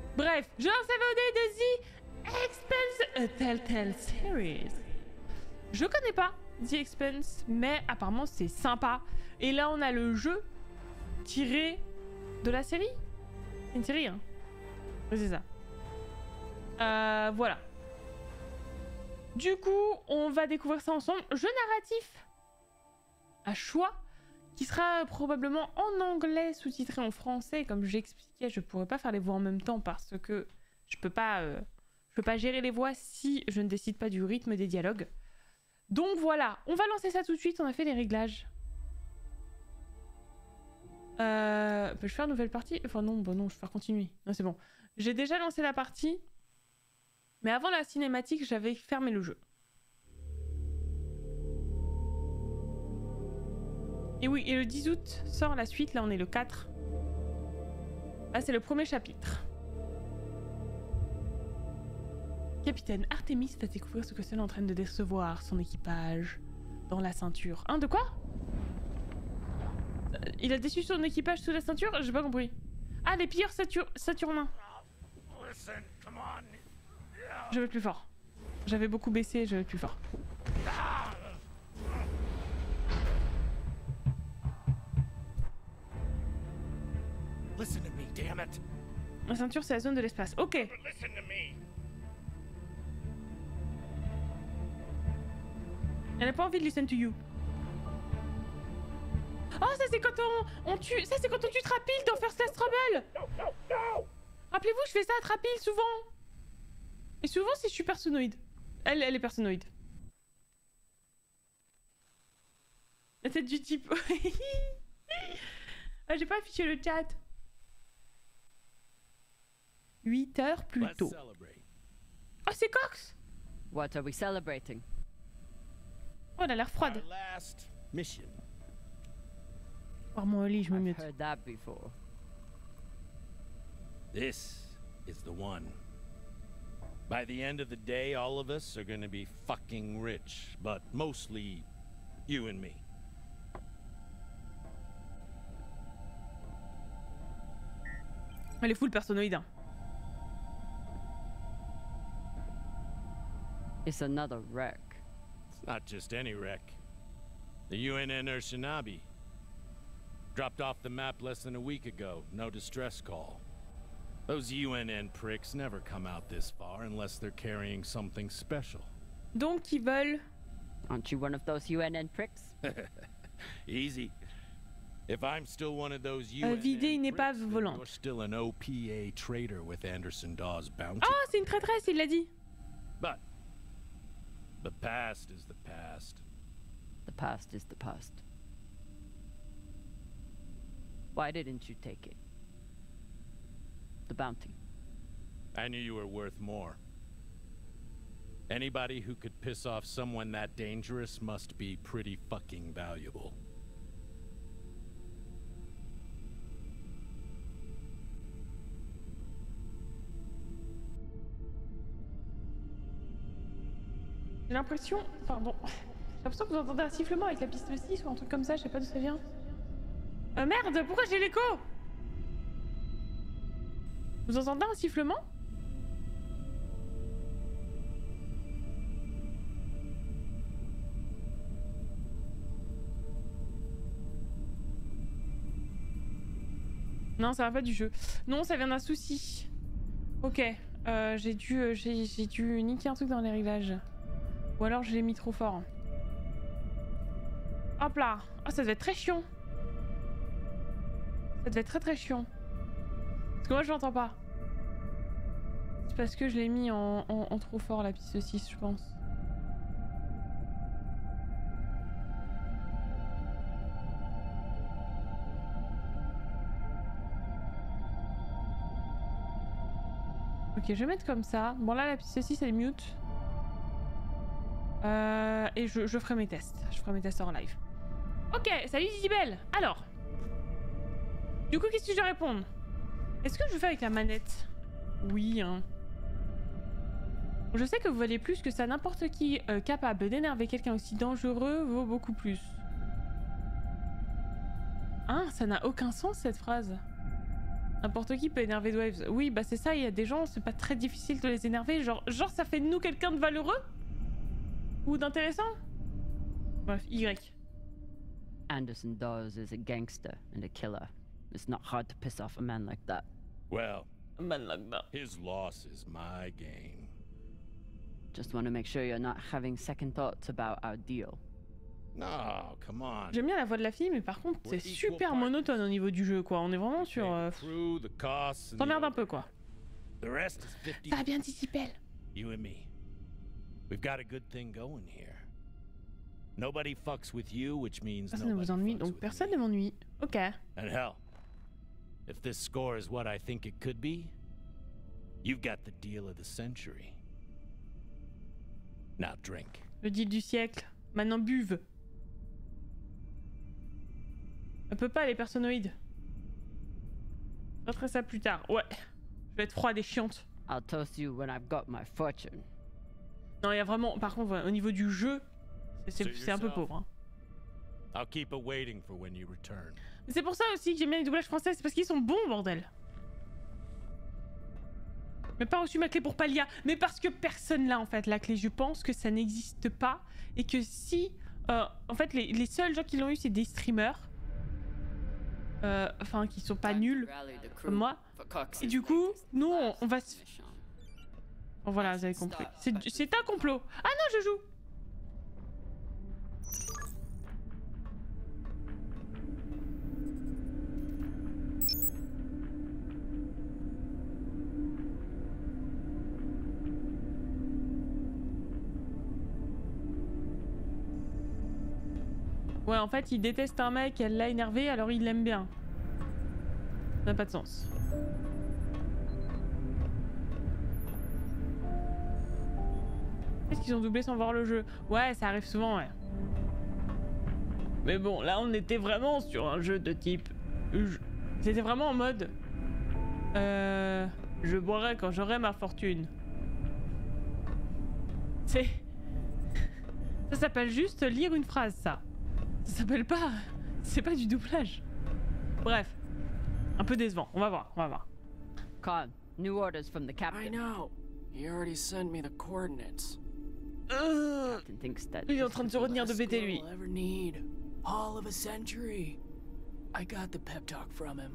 Bref, je lance la VOD de The Expanse, a Telltale Series. Je connais pas The Expanse, mais apparemment c'est sympa. Et là on a le jeu tiré de la série. C'est une série, hein. Oui, c'est ça. Voilà. Du coup, on va découvrir ça ensemble. Jeu narratif à choix, qui sera probablement en anglais sous-titré en français. Comme j'expliquais, je pourrais pas faire les voix en même temps parce que je peux pas gérer les voix si je ne décide pas du rythme des dialogues. Donc voilà, on va lancer ça tout de suite. On a fait les réglages. Je vais faire une nouvelle partie. Enfin non, bon non, je vais faire continuer. Non, c'est bon. J'ai déjà lancé la partie. Mais avant la cinématique, j'avais fermé le jeu. Et oui, et le 10 août sort la suite. Là, on est le 4. Là, c'est le premier chapitre. Capitaine Artemis va découvrir ce que cela est en train de décevoir son équipage dans la ceinture. Hein, de quoi? Il a déçu son équipage sous la ceinture? J'ai pas compris. Ah, les pilleurs saturnains. Je vais plus fort. J'avais beaucoup baissé, je vais plus fort. Listen to me, damn it. La ceinture, c'est la zone de l'espace. Ok. Listen to me. Elle n'a pas envie de listen to you. Oh, ça c'est quand on tue. Ça c'est quand on tue Trapil dans First Class Trouble. No. Rappelez-vous, je fais ça à Trapil souvent. Et souvent c'est je suis personnoïde. Elle est personnoïde. La tête du type. Ah, j'ai pas affiché le chat. 8 heures plus tôt. Oh, c'est Cox. What are we celebrating? Oh, elle a l'air froide. Our last mission. Par mon lit, je me I've mute. heard that before. This is the one. By the end of the day, all of us are gonna be fucking rich, but mostly you and me. Elle est full personnoïde. Hein. It's another wreck. It's not just any wreck. The UNN Urshinabi. Dropped off the map less than a week ago. No distress call. Those UNN pricks never come out this far unless they're carrying something special. Donc ils veulent. Aren't you one of those UNN pricks? Easy. If I'm still one of those UNN vider une épave pricks, then volante. you're still an OPA traitor with Anderson Dawes bounty. Oh, c'est une traîtresse, il l'a dit. But the past is the past. The past is the past. Why didn't you take it? The bounty. I knew you were worth more. Anybody who could piss off someone that dangerous must be pretty fucking valuable. J'ai l'impression. Pardon. J'ai l'impression que vous entendez un sifflement avec la piste 6 ou un truc comme ça, je sais pas d'où ça vient. Merde, pourquoi j'ai l'écho? Vous entendez un sifflement? Non, ça va pas du jeu. Non, ça vient d'un souci. Ok. J'ai dû niquer un truc dans les réglages. Ou alors je l'ai mis trop fort. Hop là. Ah, ça devait être très chiant. Ça devait être très chiant. Parce que moi je l'entends pas. C'est parce que je l'ai mis en trop fort la piste 6, je pense. Ok, je vais mettre comme ça. Bon là la piste 6 elle est mute. Et je ferai mes tests. Je ferai mes tests en live. Ok, salut Zizibel. Alors. Du coup, qu'est-ce que je dois répondre? Est-ce que je fais avec la manette? Oui, hein. Je sais que vous valez plus que ça. N'importe qui capable d'énerver quelqu'un aussi dangereux vaut beaucoup plus. Hein, ça n'a aucun sens cette phrase. N'importe qui peut énerver Waves. Oui, bah c'est ça, il y a des gens, c'est pas très difficile de les énerver. Genre ça fait de nous quelqu'un de valeureux? Ou d'intéressant? Bref, Y. Anderson Dawes is a gangster and a killer. It's not hard to piss off a man like that. Well, A man like that. his loss is my gain. Just want to make sure you're not having second thoughts about our deal. No, come on. J'aime bien la voix de la fille, mais par contre, c'est super monotone au niveau du jeu, quoi. On est vraiment sur... Crew, the costs, and T'emmerdes the un peu, quoi. The rest is 50. Ça va bien dit, Sipel. You and me. We've got a good thing going here. Nobody fucks with you, which means Personne ne nobody vous ennuie, fucks donc with personne me. ne m'ennuie. Ok. And hell, if this score is what I think it could be, you've got the deal of the century. Now drink. Le deal du siècle. Maintenant, buve. Elle peut pas, les personnoïdes. Je ferai ça plus tard. Ouais. Je vais être froide et chiante. I'll toast you when I've got my fortune. Non, il y a vraiment... Par contre, ouais, au niveau du jeu, c'est un peu pauvre. Hein. I'll keep it waiting for when you return. Mais c'est pour ça aussi que j'aime bien les doublages français. C'est parce qu'ils sont bons, bordel. Mais pas reçu ma clé pour Palia. Mais parce que personne l'a, en fait, la clé. Je pense que ça n'existe pas. Et que si... en fait, les seuls gens qui l'ont eu, c'est des streamers. Enfin, qui sont pas nuls, comme moi. Et du coup, nous, on va se... Bon, voilà, vous avez compris. C'est un complot. Ah non, je joue. Ouais, en fait, il déteste un mec, elle l'a énervé, alors il l'aime bien. Ça n'a pas de sens. Est-ce qu'ils ont doublé sans voir le jeu? Ouais, ça arrive souvent, ouais. Mais bon, là, on était vraiment sur un jeu de type... C'était vraiment en mode... Je boirai quand j'aurai ma fortune. C'est... Ça s'appelle juste lire une phrase, ça. Ça s'appelle pas... C'est pas du doublage. Bref. Un peu décevant. On va voir, on va voir. Khan, new orders from the I captain. know. He already sent me the coordinates. Captain thinks that Il est en train de se retenir de péter, lui. All I'll ever need. All of a century. I got the pep talk from him.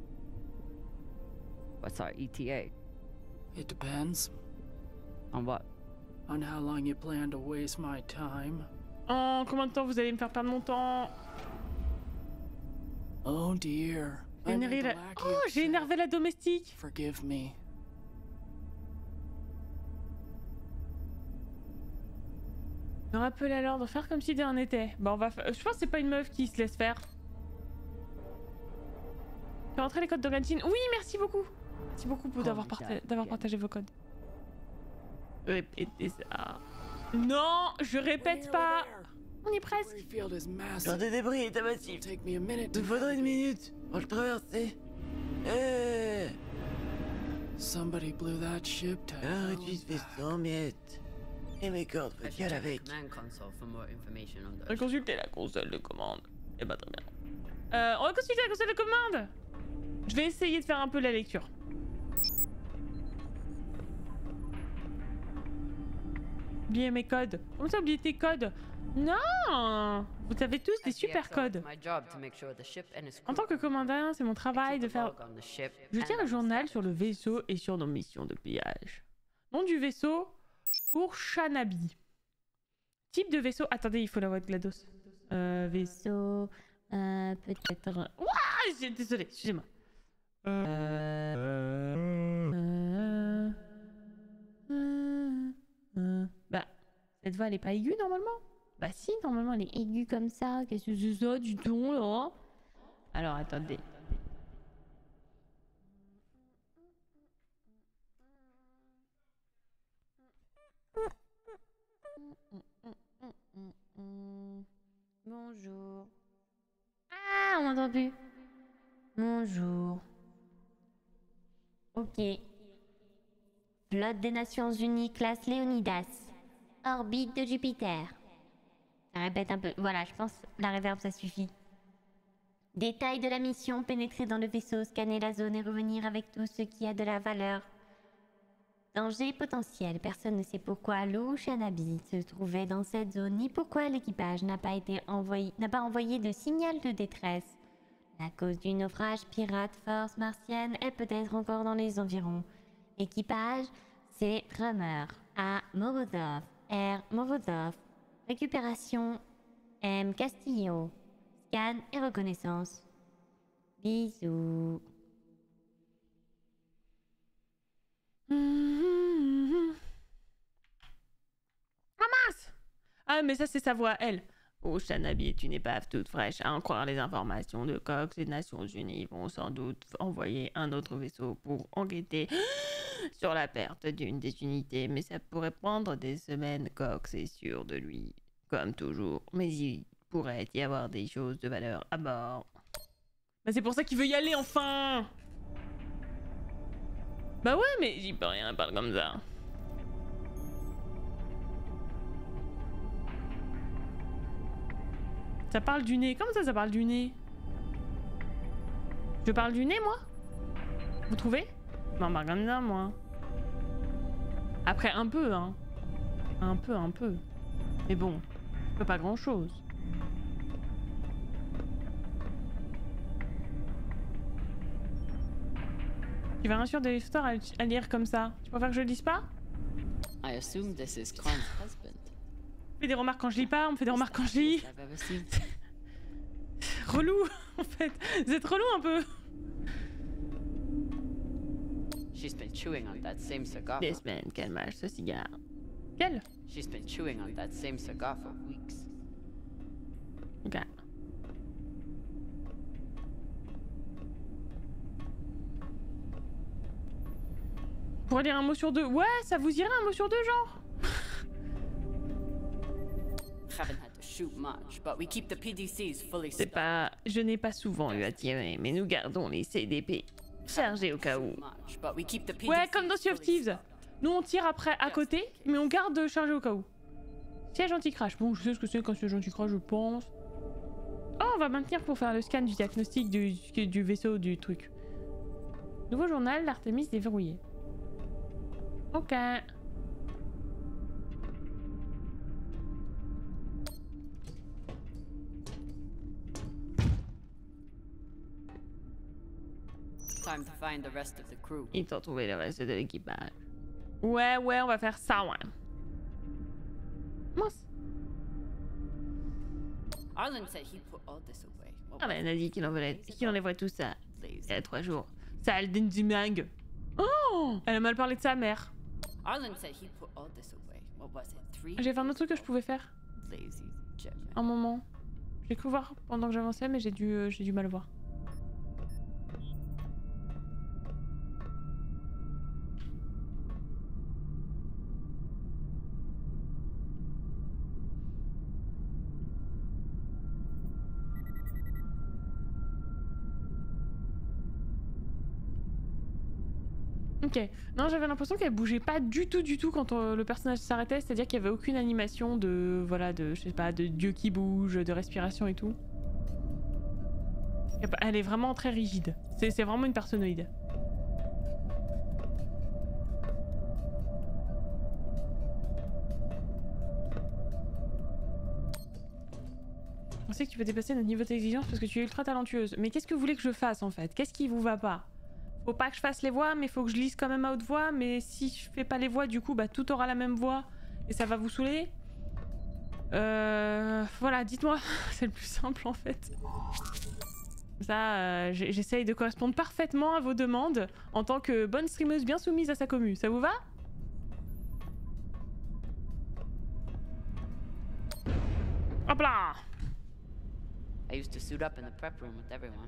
What's our ETA? It depends On what? on how long you plan to waste my time. En combien de temps vous allez me faire perdre mon temps? Oh dear. I J'ai made énervé the la... lackey Oh, j'ai upset. énervé la domestique. Forgive me. Me rappeler à l'ordre, faire comme si de rien n'était. Bah on va faire... Je pense que c'est pas une meuf qui se laisse faire. Fais rentrer les codes de Genshin. Oui, merci beaucoup. Merci beaucoup pour d'avoir partagé vos codes. Répétez ça. Non, je répète pas. On y est presque. Every field is massive. Genre des débris est It'll massif. take me a minute Il to me faudrait une minute pour le traverser. Eh, Somebody blew that ship to un hell. réduit se fait 100 miettes. Et mes cordes, I faut should qu'elle check the avec. command console for more information on those. Consultez la console de commande. Eh bah très bien. On va consulter la console de commande. Je vais essayer de faire un peu la lecture. Oubliez mes codes. Comment ça, oublier tes codes? Non. Vous avez tous des super codes. En tant que commandant, c'est mon travail de faire... Je tiens un journal sur le vaisseau et sur nos missions de pillage. Nom du vaisseau, Urshanabi. Type de vaisseau... Attendez, il faut la voix de GLaDOS. Vaisseau... peut-être... Ouah, désolé, excusez-moi. Bah, cette voix elle est pas aiguë normalement? Bah si, normalement elle est aiguë comme ça. Qu'est-ce que c'est ça du ton là? Alors attendez. Bonjour. Ah, on m'a entendu. Bonjour. Ok. Flotte des Nations Unies, classe Léonidas. Orbite de Jupiter. Ça répète un peu. Voilà, je pense la réverb ça suffit. Détail de la mission, pénétrer dans le vaisseau, scanner la zone et revenir avec tout ce qui a de la valeur. Danger potentiel. Personne ne sait pourquoi l'eau Shanabi se trouvait dans cette zone, ni pourquoi l'équipage n'a pas envoyé de signal de détresse. La cause du naufrage pirate force martienne est peut-être encore dans les environs. Équipage, c'est Drummer. A. Morozov. R. Morozov. Récupération. M. Castillo. Scan et reconnaissance. Bisous. Ah mince! Ah mais ça c'est sa voix, elle. Oh, Shanabi est une épave toute fraîche. À en croire les informations de Cox, les Nations Unies vont sans doute envoyer un autre vaisseau pour enquêter sur la perte d'une des unités. Mais ça pourrait prendre des semaines. Cox est sûr de lui, comme toujours. Mais il pourrait y avoir des choses de valeur à bord. Bah c'est pour ça qu'il veut y aller enfin! Bah ouais, mais j'y peux rien, elle parle comme ça. Ça parle du nez. Comment ça, ça parle du nez? Je parle du nez, moi? Vous trouvez? Je m'en parle comme ça, moi. Après, un peu, hein. Un peu. Mais bon, je peux pas grand-chose. Tu vas rien sur des histoires à lire comme ça. Tu préfères que je le lise pas? I assume this is Khan's husband. On fait des remarques quand je lis pas, on me fait des remarques quand je lis. I've ever seen. Relou, en fait. Vous êtes relou un peu. She's been chewing on that same cigar. Des semaines qu'elle mâche ce cigare. Quelle? She's been chewing on that same cigar for weeks. Ok. Pour lire un mot sur deux. Ouais, ça vous irait un mot sur deux, genre? Haven't had to shoot much, but we keep the PDCs fully C'est pas... Je n'ai pas souvent eu à tirer, mais nous gardons les CDP chargés au cas où. Ouais, comme dans Sea of Thieves. Nous on tire après à côté, mais on garde chargé au cas où. Siège anti-crash. Bon, je sais ce que c'est qu'un siège anti-crash, je pense. Oh, on va maintenir pour faire le scan du diagnostic du vaisseau du truc. Nouveau journal, l'Artemis déverrouillé. Ok. Time to find the rest of the crew. Il faut trouver le reste de l'équipage. Ouais, on va faire ça, ouais. Mince. Arlen said he put all this away. Arlen a dit qu'il enlèverait tout ça il y a 3 jours. Ça, elle dinzimang. Oh, elle a mal parlé de sa mère. Arlen said he put all this away. What was it? 3? J'ai fait un autre truc que je pouvais faire. Lazy Gemini. Un moment. J'ai cru voir pendant que j'avançais, mais j'ai dû mal voir. Ok. Non, j'avais l'impression qu'elle bougeait pas du tout quand le personnage s'arrêtait, c'est-à-dire qu'il y avait aucune animation de, voilà, de, je sais pas, de dieu qui bouge, de respiration et tout. Elle est vraiment très rigide. C'est vraiment une personnoïde. On sait que tu peux dépasser notre niveau d'exigence parce que tu es ultra talentueuse. Mais qu'est-ce que vous voulez que je fasse en fait? Qu'est-ce qui vous va pas? Faut pas que je fasse les voix, mais faut que je lise quand même à haute voix. Mais si je fais pas les voix, du coup, bah tout aura la même voix et ça va vous saouler. Voilà, dites-moi. C'est le plus simple en fait. Ça, j'essaye de correspondre parfaitement à vos demandes en tant que bonne streameuse bien soumise à sa commu. Ça vous va? Hop là! I used to suit up in the prep room with everyone.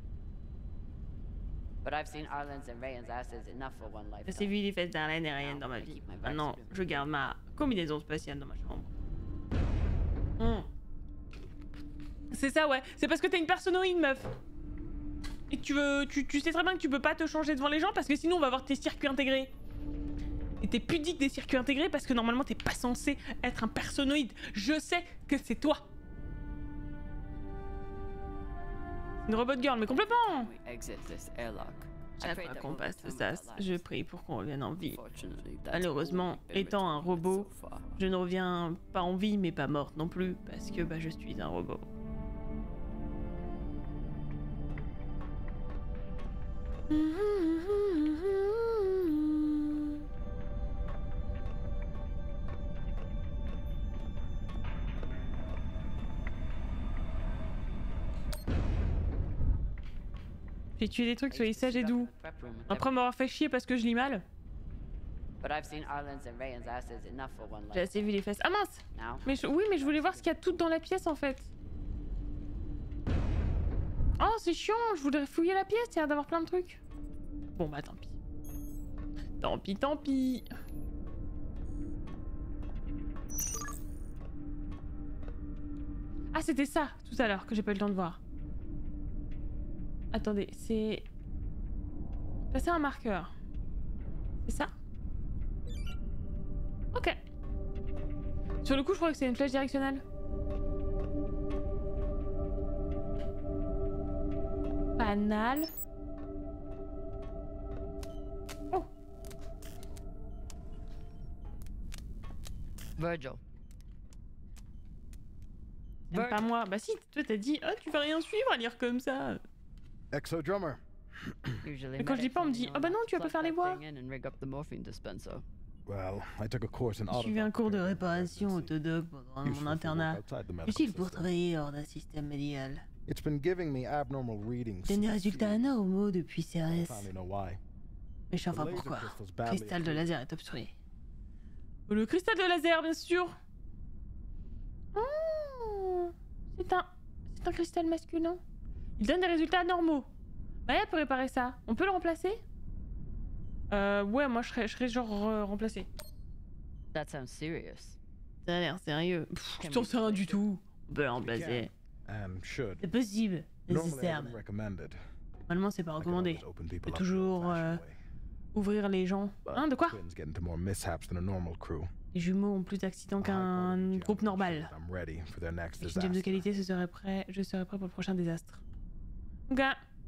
But I've seen Arlen's and Ryan's asses enough for one J'ai lifetime. vu les fesses d'Arlène et Ryan dans ma vie. Maintenant, je garde ma combinaison spatiale dans ma chambre. C'est ça, ouais. C'est parce que t'es une personnoïde, meuf. Et tu sais très bien que tu peux pas te changer devant les gens parce que sinon on va avoir tes circuits intégrés. Et t'es pudique des circuits intégrés parce que normalement t'es pas censé être un personnoïde. Je sais que c'est toi. Une robot girl, mais complètement. We exit this airlock. Chaque fois qu'on passe le sas, je prie pour qu'on revienne en vie. Malheureusement, étant un robot, je ne reviens pas en vie, mais pas morte non plus, parce que bah, je suis un robot. J'ai tué des trucs, soyez sages et doux. Après m'avoir fait chier parce que je lis mal. J'ai assez vu les fesses. Ah mince! Mais oui, mais je voulais voir ce qu'il y a tout dans la pièce en fait. Oh, c'est chiant, je voudrais fouiller la pièce, il y a l'air d'avoir plein de trucs. Bon bah tant pis. Tant pis, tant pis. Ah, c'était ça tout à l'heure que j'ai pas eu le temps de voir. Attendez, c'est... Passer un marqueur. C'est ça? Ok. Sur le coup, je crois que c'est une flèche directionnelle. Banal. Oh. Virgil. T'aimes pas moi? Bah si, toi t'as dit, oh tu vas rien suivre à lire comme ça. Exo drummer. Mais quand je dis pas, on me dit, oh bah non, tu vas pas faire les voix. Well, I took a course in J'ai suivi un cours de réparation autodoc pendant mon internat. Utile pour travailler hors d'un système médical. It's been giving me abnormal readings. Donne des résultats anormaux depuis I CRS. finally know why. Mais je sais enfin The laser pourquoi. crystal's Le badly cristal de laser est obstrué. Le cristal de laser, bien sûr. Oh, c'est un cristal masculin. Il donne des résultats normaux. Maya peut réparer ça. On peut le remplacer? Ouais, moi je serais genre remplacé. That sounds serious. Ça a l'air sérieux. Je t'en sais rien du tout. On peut le remplacer. And should. C'est possible. Normally I Nécessaire. wouldn't recommend it. Normalement, c'est pas I can recommandé. always open people Peut up the toujours old-fashioned way. Ouvrir les gens. But Hein, de quoi? twins get into more mishaps than a normal crew. Les jumeaux ont plus d'accidents A high-quality qu'un gem groupe ensures normal. that I'm ready for their next Avec une gemme de disaster. qualité, je serai prêt pour le prochain désastre. Ok.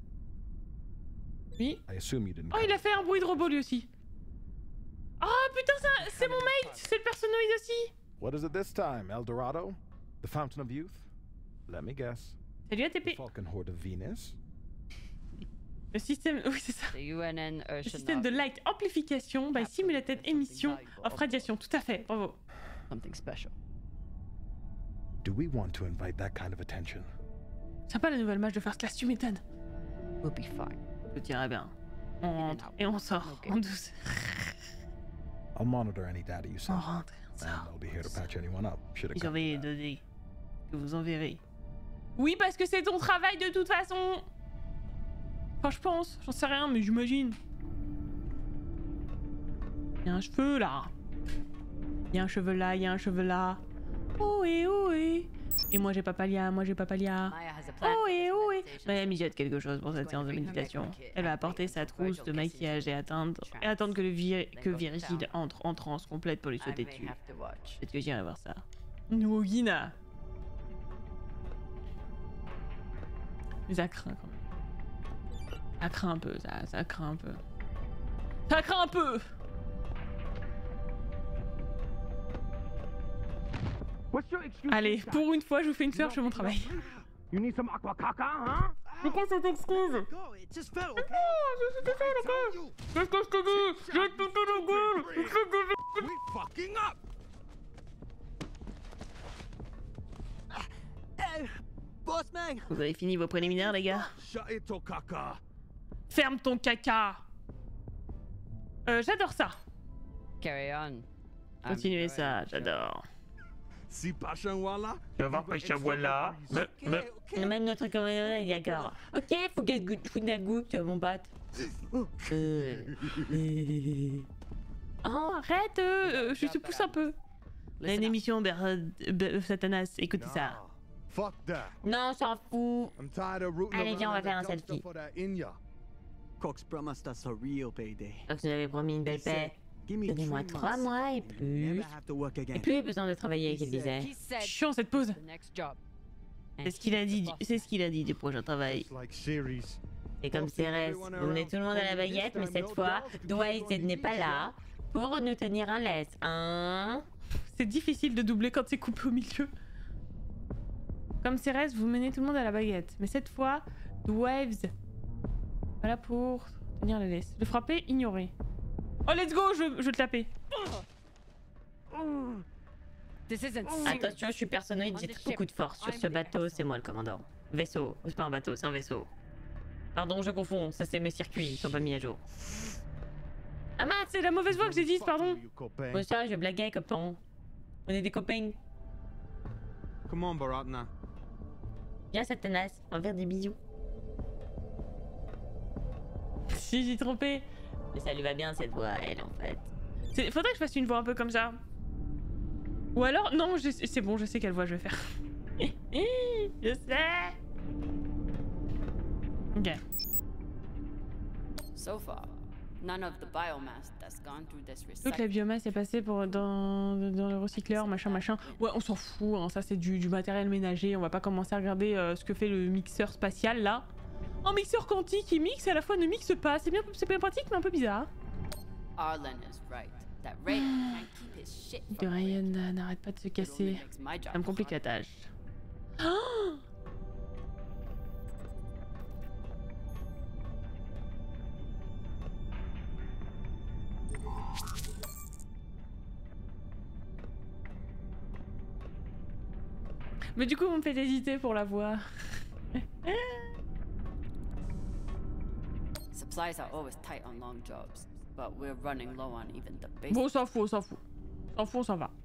Oui. I assume you didn't Oh, il come a fait un bruit de robot lui aussi. Oh putain, c'est mon mate, c'est le personnage aussi. What is it this time, El Dorado? The Fountain of Youth? Let me guess. Salut The ATP. Falcon Horde of Venus? Le système, oui c'est ça. The UNN Le système de light amplification by simulated émission of radiation. Tout à fait, bravo. Something special. Do we want to invite that kind of attention? Sympa la nouvelle match de First Class, tu m'étonnes. We'll be fine. Tout ira bien. On rentre et on sort Ok. en douce. I'll monitor any data you On send, rentre et on and sort. I'll be here to patch anyone up. Should it Et come surveillez to les that. données que vous enverrez. Oui, parce que c'est ton travail de toute façon. Enfin, je pense, j'en sais rien, mais j'imagine. Il y a un cheveu là. Il y a un cheveu là, il y a un cheveu là. Oh et oh et. Et moi j'ai pas palia, moi j'ai pas palia. Maya has a plan. Oh et oh et. Maya mijote quelque chose pour cette séance de méditation. Elle va apporter sa trousse de maquillage et attendre que Virgile entre en transe complète pour lui I sauter may dessus. have to watch. Peut-être que j'irai voir ça. Nwogina. Mais ça craint quand même. Ça craint un peu, ça craint un peu. Ça craint un peu. Allez, pour une fois, je vous fais une fleur, je fais mon travail. You need some aqua caca, huh? Mais qu'est-ce que cette excuse? Go, it just fell, Non, je suis désolé, ok? Qu'est-ce que je te dis? J'ai tout la gueule. We fucking up! Boss man! Vous avez fini vos préliminaires, les gars? Shut it, caca! Ferme ton caca. J'adore ça. Carry on. Continuez ça, j'adore. Si Pachanwala? Ça va, Pachanwala? Même notre camérière est d'accord. Ok, faut qu'elle goûte de la goutte, mon pote. Oh, arrête, je te pousse un peu. On a une émission, Satanas, écoutez ça. Fuck that. Non, on s'en fout. I'm tired of rooting Allez, viens, on va around faire un in the dumpster selfie. for that Inya. Cox promised us a real payday. Donc, vous avez promis une belle paix. Give me 3 Donnez-moi 3 months. mois et and plus. never have to work again. Et plus besoin de travailler, qu'il disait. He said Chiant cette pause. the next job. C'est ce qu'il a dit. C'est ce qu'il a dit du prochain travail. Like Ceres. Et comme Cérès, vous menez tout le monde à la baguette, mais cette fois, Dwight n'est pas là pour nous tenir en laisse, hein? C'est difficile de doubler quand c'est coupé au milieu. Comme Cérès, vous menez tout le monde à la baguette. Mais cette fois, Dwight voilà pour tenir la laisse. Le frapper, ignorer. Oh, let's go, je vais te taper. Attention, je suis personnoïde, j'ai beaucoup de force. Sur ce bateau, c'est moi le commandant. Vaisseau, c'est pas un bateau, c'est un vaisseau. Pardon, je confonds, ça c'est mes circuits, ils sont pas mis à jour. Ah mince, c'est la mauvaise voix que j'ai dite, pardon. Bon ça, je blaguais, copain. On est des copains. Come on, Baratna. Viens, Satanas, on va faire des bisous. Si, j'ai trompé. Mais ça lui va bien cette voix, elle, en fait. Faudrait que je fasse une voix un peu comme ça. Ou alors, non, c'est bon, je sais quelle voix je vais faire. Je sais. Ok. So far, none of the biomass that's gone through this Toute la biomasse est passée dans le recycleur, machin. Ouais, on s'en fout, hein, ça c'est du matériel ménager. On va pas commencer à regarder ce que fait le mixeur spatial là. Un mixeur quantique, il mixe et à la fois ne mixe pas. C'est bien pratique, mais un peu bizarre. Arlen is right. That Ray can't keep his shit from Ryan n'arrête pas de se casser. Ça me complique la tâche. Oh mais du coup, on me fait hésiter pour la voir. Supplies are always tight on long jobs, but we're running low on even the basic. Bon, on s'en fout. On s'en va.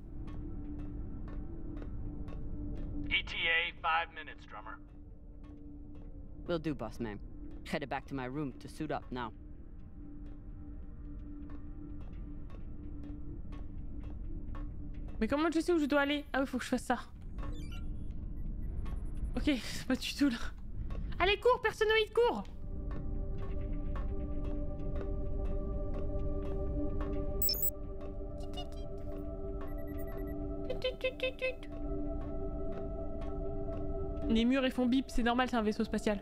ETA 5 minutes, drummer. Will do, boss man. Headed back to my room to suit up now. Mais comment je sais où je dois aller? Ah oui, faut que je fasse ça. Ok, c'est pas du tout là. Allez, cours, personnoïde, cours! Les murs ils font bip, c'est normal, c'est un vaisseau spatial.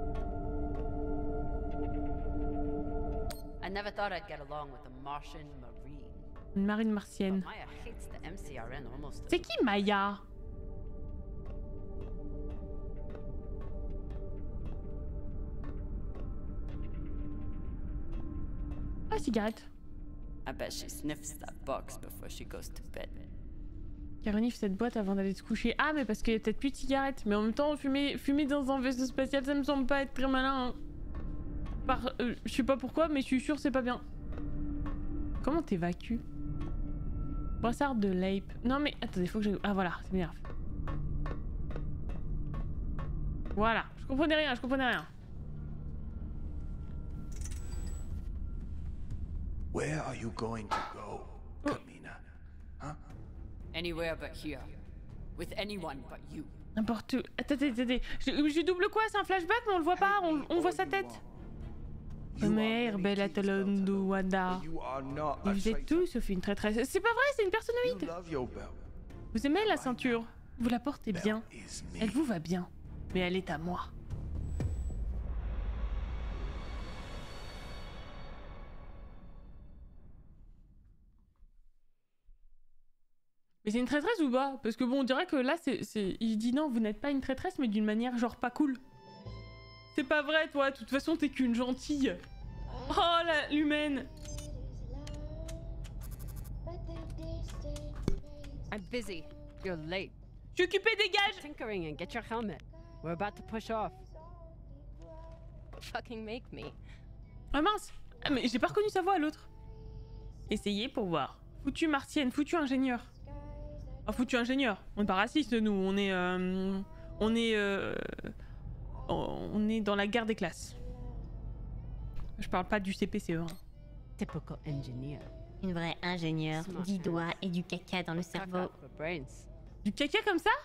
I never thought I'd get along with a Martian marine. Une marine martienne. Maya hates the MCRN almost. C'est qui Maya? Ah, cigarette. I bet she sniffs that box before she goes to bed. Qui renifle cette boîte avant d'aller se coucher. Ah, mais parce qu'il y a peut-être plus de cigarettes. Mais en même temps, fumer dans un vaisseau spatial, ça me semble pas être très malin. Hein. Je sais pas pourquoi, mais je suis sûre c'est pas bien. Comment t'évacues? Brassard de Leip. Non mais attendez, faut que je... Ah voilà, c'est m'énerve. Voilà, je comprenais rien. Where are you going to go, Kamina? Huh? Anywhere but here. With anyone but you. N'importe où. Attendez. Je double quoi? C'est un flashback, mais on le voit pas. On voit sa tête. Mère, belle Talondo Wanda. Et vous êtes tous sauf une traîtresse. C'est pas vrai, c'est une personnoïde. Vous aimez la ceinture? Vous la portez bien. Elle vous va bien. Mais elle est à moi. Mais c'est une traîtresse ou pas? Parce que bon, on dirait que là, il dit non, vous n'êtes pas une traîtresse, mais d'une manière genre pas cool. C'est pas vrai, toi, de toute façon, t'es qu'une gentille. Oh, l'humaine. I'm busy. You're late. Je suis occupée, dégage. Tinkering and get your helmet. We're about to push off. Fucking make me. Ah mince. Ah, mais j'ai pas reconnu sa voix à l'autre. Essayez pour voir. Foutu martienne, foutu ingénieur. Ah, foutu ingénieur. On n'est pas raciste, nous. On est dans la guerre des classes. Je parle pas du CPCE. Hein. Typical engineer. Une vraie ingénieure, 10 doigts et du caca dans le cerveau. Du caca comme ça?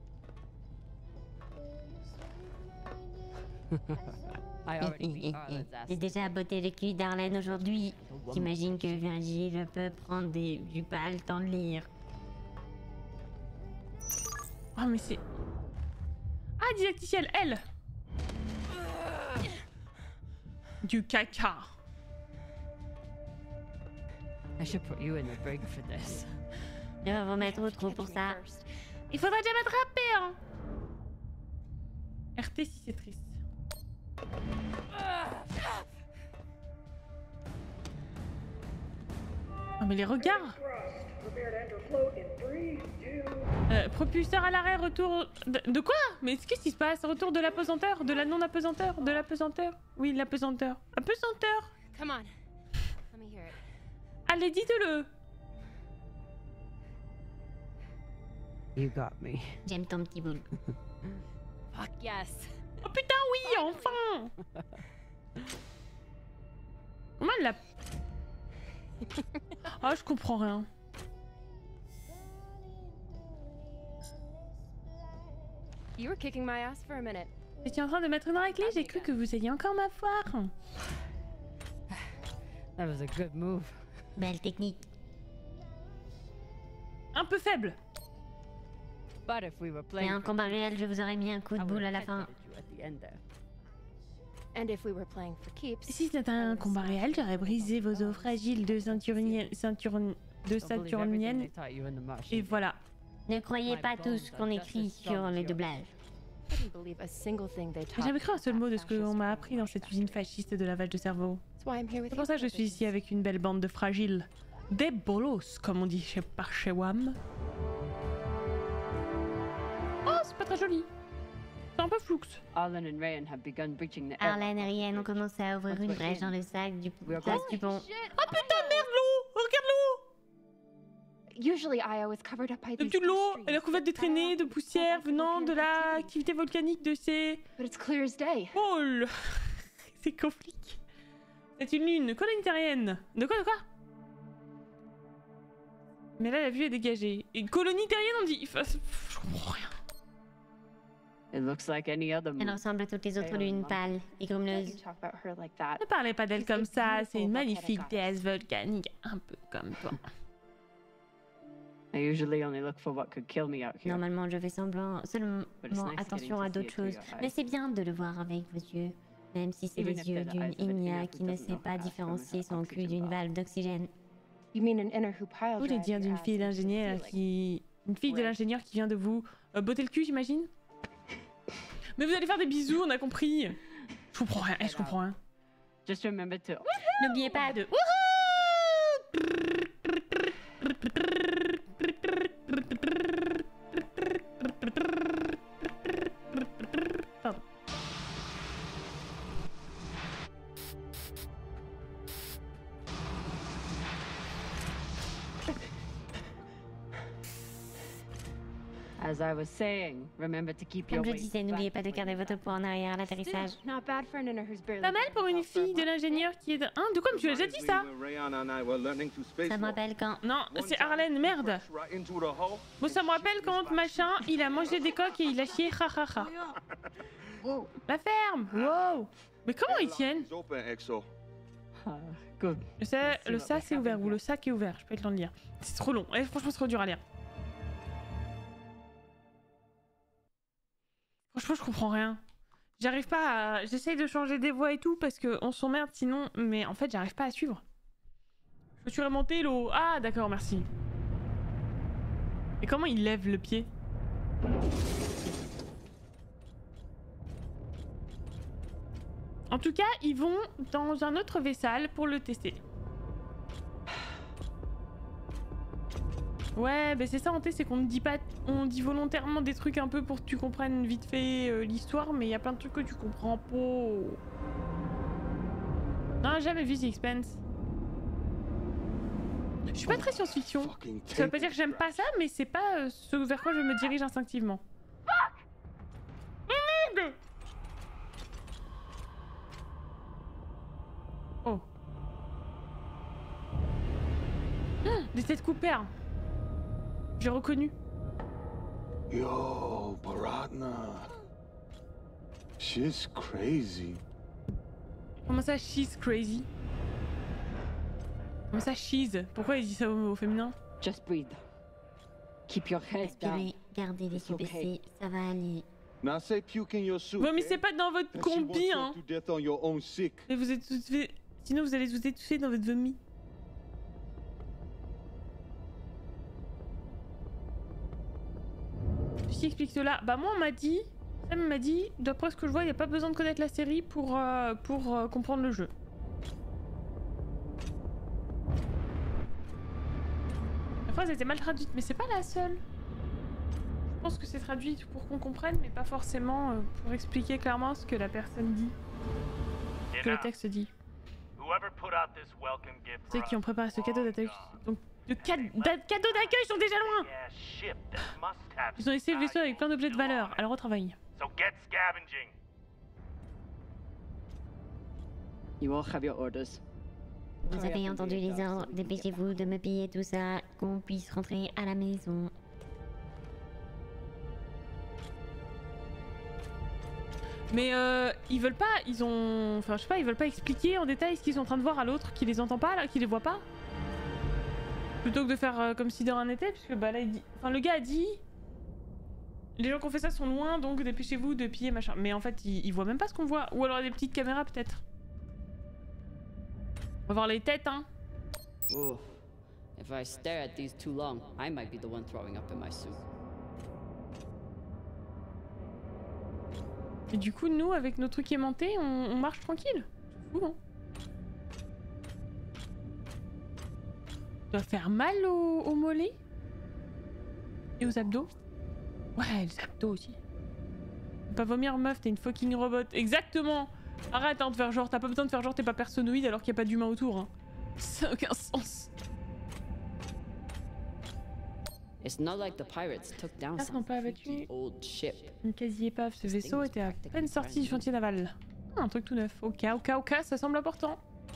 J'ai déjà botté le cul d'Arlène aujourd'hui. J'imagine que Virgile peut prendre du pas le temps de lire. Ah mais c'est... Ah, didacticiel, elle. Du caca. I should put you in the brig for this. Je vais vous mettre au trou pour ça. Il faudrait déjà m'attraper, hein. RT si c'est triste. Oh mais les regards. Propulseur à l'arrêt, retour... De quoi? Mais qu'est-ce qui se passe? Retour de l'apesanteur? De la non-apesanteur? De l'apesanteur? Oui, l'apesanteur. Apesanteur. Come on. Let me hear it. Allez, dites-le. You got me. J'aime ton petit boule. Fuck yes. Oh putain, oui, enfin. Comment elle l'a... Ah, je comprends rien. You were kicking my ass for a minute. J'étais en train de mettre une raclée, j'ai cru que vous alliez encore m'avoir. That was a good move. Belle technique. Un peu faible. But if we were Mais playing en combat réel, je vous aurais mis un coup de boule à la fin. And if we were playing for keeps. Si c'était un combat réel, j'aurais brisé vos os fragiles de Saturnienne. Et voilà. Ne croyez pas tout ce qu'on écrit sur le doublage. J'ai jamais cru un seul mot de ce qu'on m'a appris dans cette usine fasciste de lavage de cerveau. C'est pour ça que je suis ici avec une belle bande de fragiles. Des bolos, comme on dit par chez WAM. Oh, c'est pas très joli. C'est un peu flou. Arlen et Ryan ont commencé à ouvrir une brèche dans le sac du pont. Oh putain, merde, l'eau! Regarde l'eau! Depuis de l'eau, elle est recouverte de traînées, de poussière venant de l'activité volcanique de ces... Oh, c'est compliqué. C'est une lune colonie-terrienne. De quoi? Mais là, la vue est dégagée. Et colonie terrienne, on dit... Je comprends rien. Elle ressemble à toutes les autres lunes pâles et grumeleuses. Ne parlez pas d'elle comme ça, c'est une magnifique déesse volcanique, un peu comme toi. Normalement, je fais seulement attention à d'autres choses, mais c'est bien de le voir avec vos yeux, même si c'est les yeux d'une Ignia qui ne sait pas différencier son cul d'une valve d'oxygène. Vous voulez dire d'une fille d'ingénieur qui... Une fille de l'ingénieur qui vient de vous botter le cul, j'imagine? Mais vous allez faire des bisous, on a compris. Je comprends rien, je comprends rien. N'oubliez pas de... Pardon. Comme je disais, n'oubliez pas de garder votre poids en arrière à l'atterrissage. Pas mal pour une fille de l'ingénieur qui est de... Hein, de quoi? Mais tu l'as déjà dit ça? Ça me rappelle quand... Non, c'est Arlen, merde. Bon, ça me rappelle quand machin, il a mangé des coques et il a chié, ha. La ferme. Wow. Mais comment ils tiennent? Le sac est ouvert, ou le sac est ouvert, je peux être le temps de lire. C'est trop long, et franchement c'est trop dur à lire. Franchement je comprends rien. J'arrive pas à... J'essaye de changer des voix et tout parce qu'on s'emmerde sinon, mais en fait j'arrive pas à suivre. Je me suis remonté l'eau. Ah d'accord, merci. Et comment il lève le pied? En tout cas, ils vont dans un autre vaissal pour le tester. Ouais, bah c'est ça en T, c'est qu'on ne dit pas... On dit volontairement des trucs un peu pour que tu comprennes vite fait l'histoire, mais il y a plein de trucs que tu comprends pas. Non, j'ai jamais vu The Expanse. Je suis pas très science-fiction. Ça veut pas dire que j'aime pas ça, mais c'est pas ce vers quoi je me dirige instinctivement. Merde! Oh. Des têtes coupées. J'ai reconnu. Yo, Baratna. She's crazy. Comment ça, she's crazy? Comment ça, she's? Pourquoi il dit ça au féminin? Just breathe. Keep your head down. Respirez, gardez les yeux baissés, ça va aller. Now say puke in your soup. Vomissez pas dans votre And she won't combi, choke hein. to death on your own sick. Et vous êtes tous fait... Sinon vous allez vous étouffer dans votre vomi. Qui explique cela? Bah moi on m'a dit... Sam m'a dit, d'après ce que je vois, il n'y a pas besoin de connaître la série pour comprendre le jeu. La phrase était mal traduite, mais c'est pas la seule. Je pense que c'est traduit pour qu'on comprenne, mais pas forcément pour expliquer clairement ce que la personne dit. Ce que le texte dit. Ceux qui ont préparé ce cadeau d'accueil... Donc, de cadeaux d'accueil sont déjà loin. Ils ont laissé le vaisseau avec plein d'objets de valeur. Alors au travail. You all have your orders. Vous avez entendu les ordres, dépêchez-vous de me payer tout ça, qu'on puisse rentrer à la maison. Mais ils veulent pas, ils ont... Enfin je sais pas, ils veulent pas expliquer en détail ce qu'ils sont en train de voir à l'autre qui les entend pas, là, qui les voit pas. Plutôt que de faire comme si de rien n'était, puisque bah là il dit... Enfin le gars a dit... Les gens qui ont fait ça sont loin, donc dépêchez-vous de piller machin. Mais en fait ils voient même pas ce qu'on voit. Ou alors des petites caméras peut-être. On va voir les têtes, hein. Ooh. If I stare at these too long, I might be the one throwing up in my soup. Et du coup, nous, avec nos trucs aimantés, on marche tranquille. C'est fou, hein. Ça doit faire mal aux mollets. Et aux abdos. Ouais, les abdos aussi. Faut pas vomir, meuf, t'es une fucking robot. Exactement. Arrête hein, de faire genre, t'as pas besoin de faire genre t'es pas personnoïde alors qu'il y a pas d'humain autour. Hein. Ça n'a aucun sens. It's not like the pirates took down Ils n'ont pas some abattu old ship. une quasi-épave. Ce vaisseau était à peine sorti du chantier naval. Ah, un truc tout neuf. Au cas, ça semble important.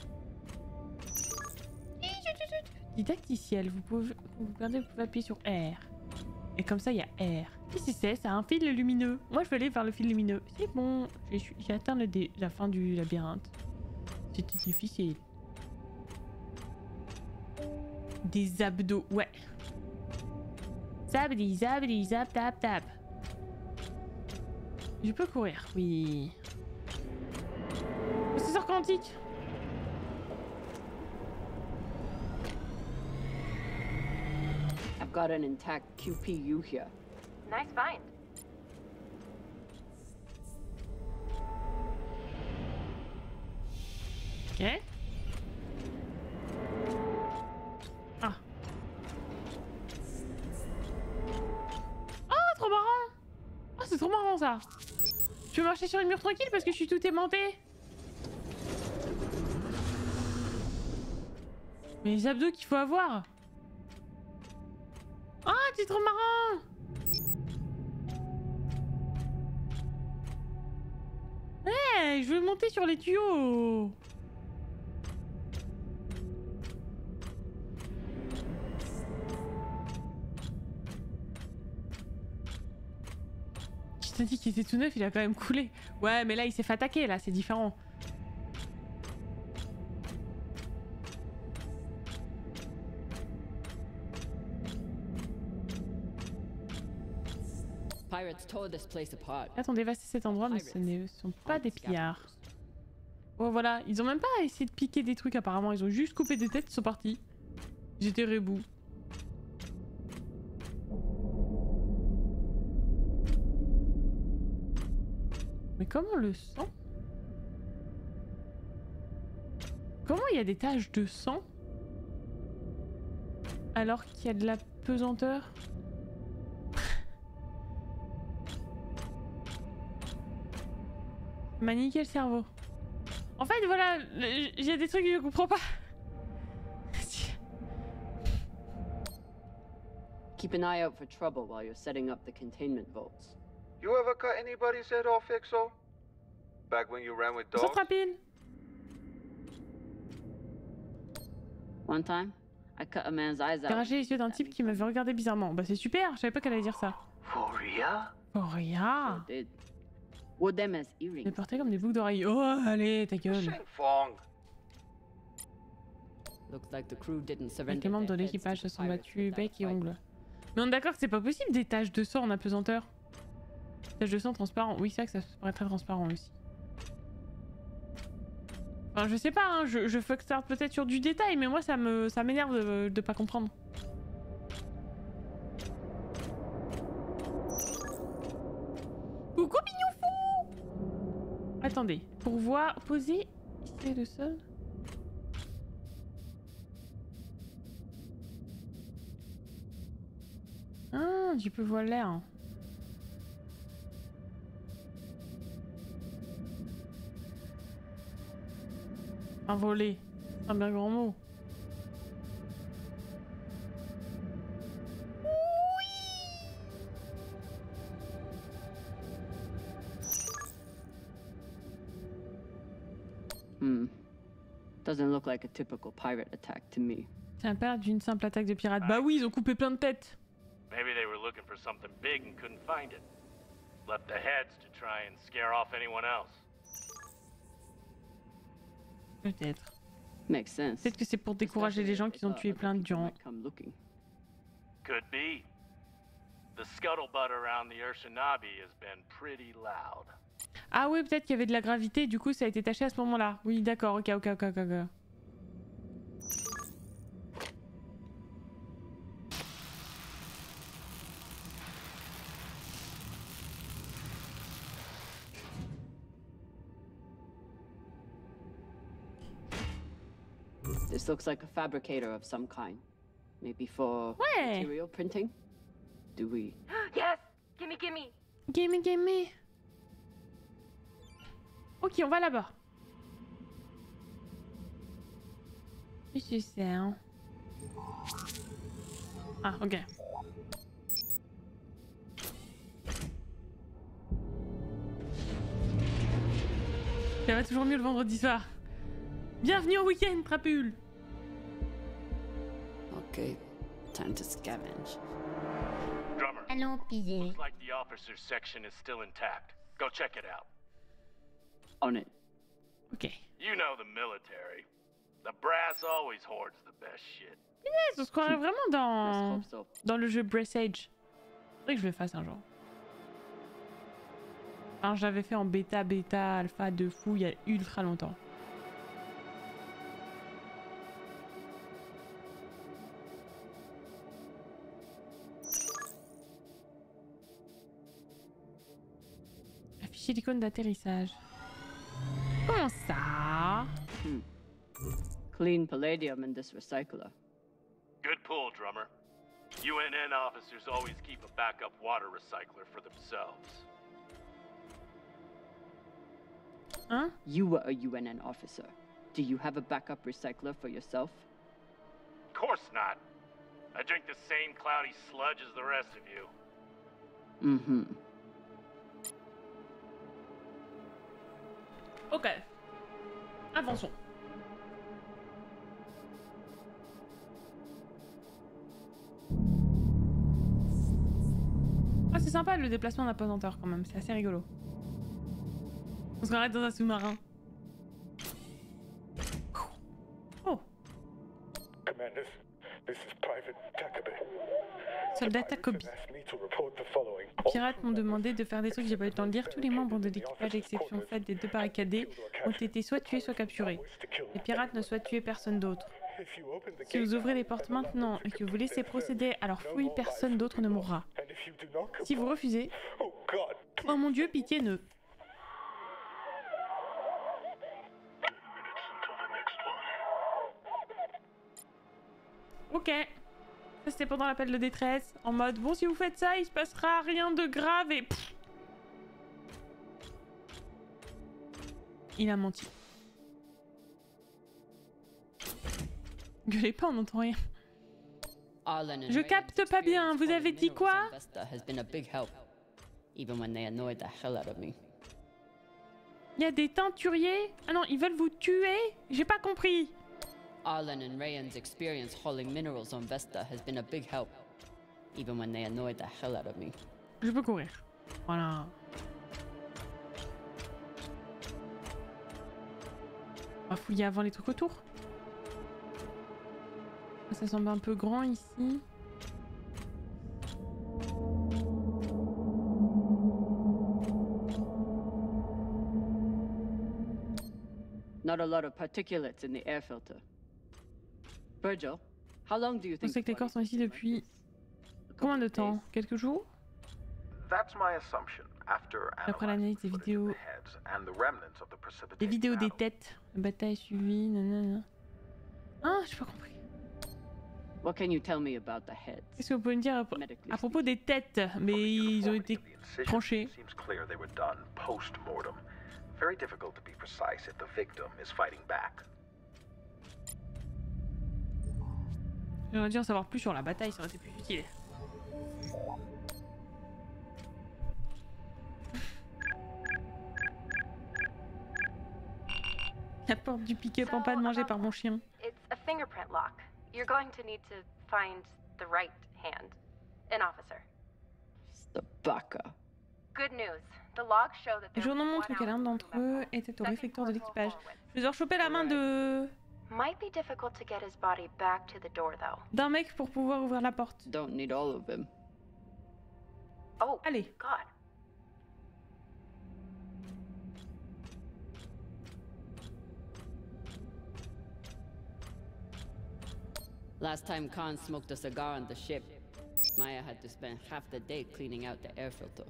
Didacticiel, vous pouvez appuyer sur R. Et comme ça, il y a R. Qu'est-ce que c'est? C'est un fil lumineux. Moi, je vais aller vers le fil lumineux. C'est bon. J'ai atteint la fin du labyrinthe. C'était difficile. Des abdos. Ouais. Zabdi, zabdi, zap, tap, tap. Je peux courir. Oui. Processeur quantique. I've got an intact QPU here. Nice find. Ok. Ah. Oh, trop marrant. Oh, c'est trop marrant ça. Je peux marcher sur une mur tranquille parce que je suis tout aimanté. Mais les abdos qu'il faut avoir. Ah, c'est trop marrant. Hey, je veux monter sur les tuyaux. Je t'ai dit qu'il était tout neuf, il a quand même coulé. Ouais, mais là, il s'est fait attaquer, là, c'est différent. Là, on dévasté cet endroit, mais ce ne sont pas des pillards. Oh, voilà, ils ont même pas essayé de piquer des trucs, apparemment. Ils ont juste coupé des têtes, ils sont partis. J'étais rebou. Mais comment on le sent? Comment il y a des taches de sang alors qu'il y a de la pesanteur? M'a niqué le cerveau. En fait, voilà, j'ai des trucs que je comprends pas. Keep an eye out for trouble while you're setting up the containment vaults. You ever cut anybody's head off, Exo? Back when you ran with dogs? Centre rapide. One time, I cut a man's eyes J'ai out. arraché les yeux d'un type qui m'avait regardé bizarrement. Bah c'est super, je savais pas qu'elle allait dire ça. For real? For real. Wore them as earrings. Les portait comme des boucles d'oreilles. Oh, allez, ta gueule. Looks like the crew didn't Les surrender membres de their heads l'équipage to se the sont pirates battus with that bec et fight. ongles. Mais on est d'accord que c'est pas possible des taches de sang en apesanteur. Tâche de sang transparent. Oui, c'est vrai que ça paraît très transparent aussi. Enfin, je sais pas, hein, je fuck start peut-être sur du détail, mais moi ça m'énerve de pas comprendre. Coucou Pignoufou! Attendez, pour voir, poser ici le sol. Ah, tu peux voir l'air. Un volet, un bien grand mot. Doesn't look like a typical pirate attack to me. C'est un père d'une simple attaque de pirate. Bah oui, ils ont coupé plein de têtes. Maybe they were looking for something big and couldn't find it. Left the heads to try and scare off anyone else. Peut-être. Makes sense. Peut-être que c'est pour décourager les gens qui ont tué plein de gens. Could be. The scuttlebutt around the Urshanabi has been pretty loud. Ah oui, peut-être qu'il y avait de la gravité, du coup ça a été taché à ce moment-là. Oui, d'accord, ok. This looks like a fabricator of some kind. Maybe for material printing? Do we? Yes! Gimme! Gimme! Ok, on va là-bas. Qu'est-ce que c'est, hein? Ah, ok. Ça va toujours mieux le vendredi soir. Bienvenue au week-end, Trapule. Okay, time to scavenge. Drummer. Allons piller. Looks like the officer's section is still intact. Go check it out. On it. Ok. You know the military. The brass always hoards the best shit. Yes, on se croirait vraiment dans le jeu Brassage. Faudrait que je le fasse un jour. Alors j'avais fait en bêta, alpha de fou il y a ultra longtemps. Afficher l'icône d'atterrissage. Comment ça? Clean palladium in this recycler. Good pull, Drummer. UNN officers always keep a backup water recycler for themselves. Huh? You were a UNN officer. Do you have a backup recycler for yourself? Of course not. I drink the same cloudy sludge as the rest of you. Mm-hmm. Ok. Avançons. Ah, c'est sympa le déplacement d'apesanteur quand même, c'est assez rigolo. On se arrête dans un sous-marin. Oh. Commanders, this is Private Takabe. Soldat Takobi. Les pirates m'ont demandé de faire des trucs que j'ai pas eu le temps de lire. Tous les membres de l'équipage, à exception faite des deux barricadés, ont été soit tués, soit capturés. Les pirates ne souhaitent tuer personne d'autre. Si vous ouvrez les portes maintenant et que vous laissez procéder à leur fouille, personne d'autre ne mourra. Si vous refusez... Oh mon Dieu, pitié, ne... Ok. Ça c'était pendant l'appel de détresse, en mode bon si vous faites ça il se passera rien de grave et... Pff. Il a menti. Gueulez pas, on n'entend rien. Je capte pas bien, vous avez dit quoi? Il y a des teinturiers? Ah non, ils veulent vous tuer? J'ai pas compris. Arlen and Rayan's experience hauling minerals on Vesta has been a big help, even when they annoyed the hell out of me. Je peux courir. Voilà. On va fouiller avant les trucs autour. Ça semble un peu grand ici. not a lot of particulates in the air filter. Virgil, how long do you On think? sait que les corps sont ici depuis combien de temps? Quelques jours? That's my assumption after Après l'analyse des vidéos, heads and the remnants of the les precipitated vidéos des battle. têtes, la bataille suivie, nanana. Ah, j'ai pas compris. What can you tell me about the heads? Qu'est-ce que vous pouvez me dire à propos des têtes? Mais ils ont été tranchés. Seems clear they were done post-mortem. Very difficult to be precise if the victim is fighting back. J'aurais dû en savoir plus sur la bataille, ça aurait été plus utile. La porte du pick-up en panne mangée par mon chien. It's a fingerprint lock. You're going to need to find the right hand. An officer. The baka. Good news. The logs show that Les journaux montrent que l'un d'entre eux était au réfectoire de l'équipage. Je vais devoir choper la main de... Might be difficult to get his body back to the door though. d'un mec pour pouvoir ouvrir la porte. Don't need all of them. Oh, allez. God. Last time Khan smoked a cigar on the ship, Maya had to spend half the day cleaning out the air filter.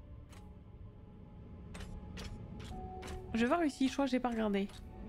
Je vais voir ici, je crois que j'ai pas regardé.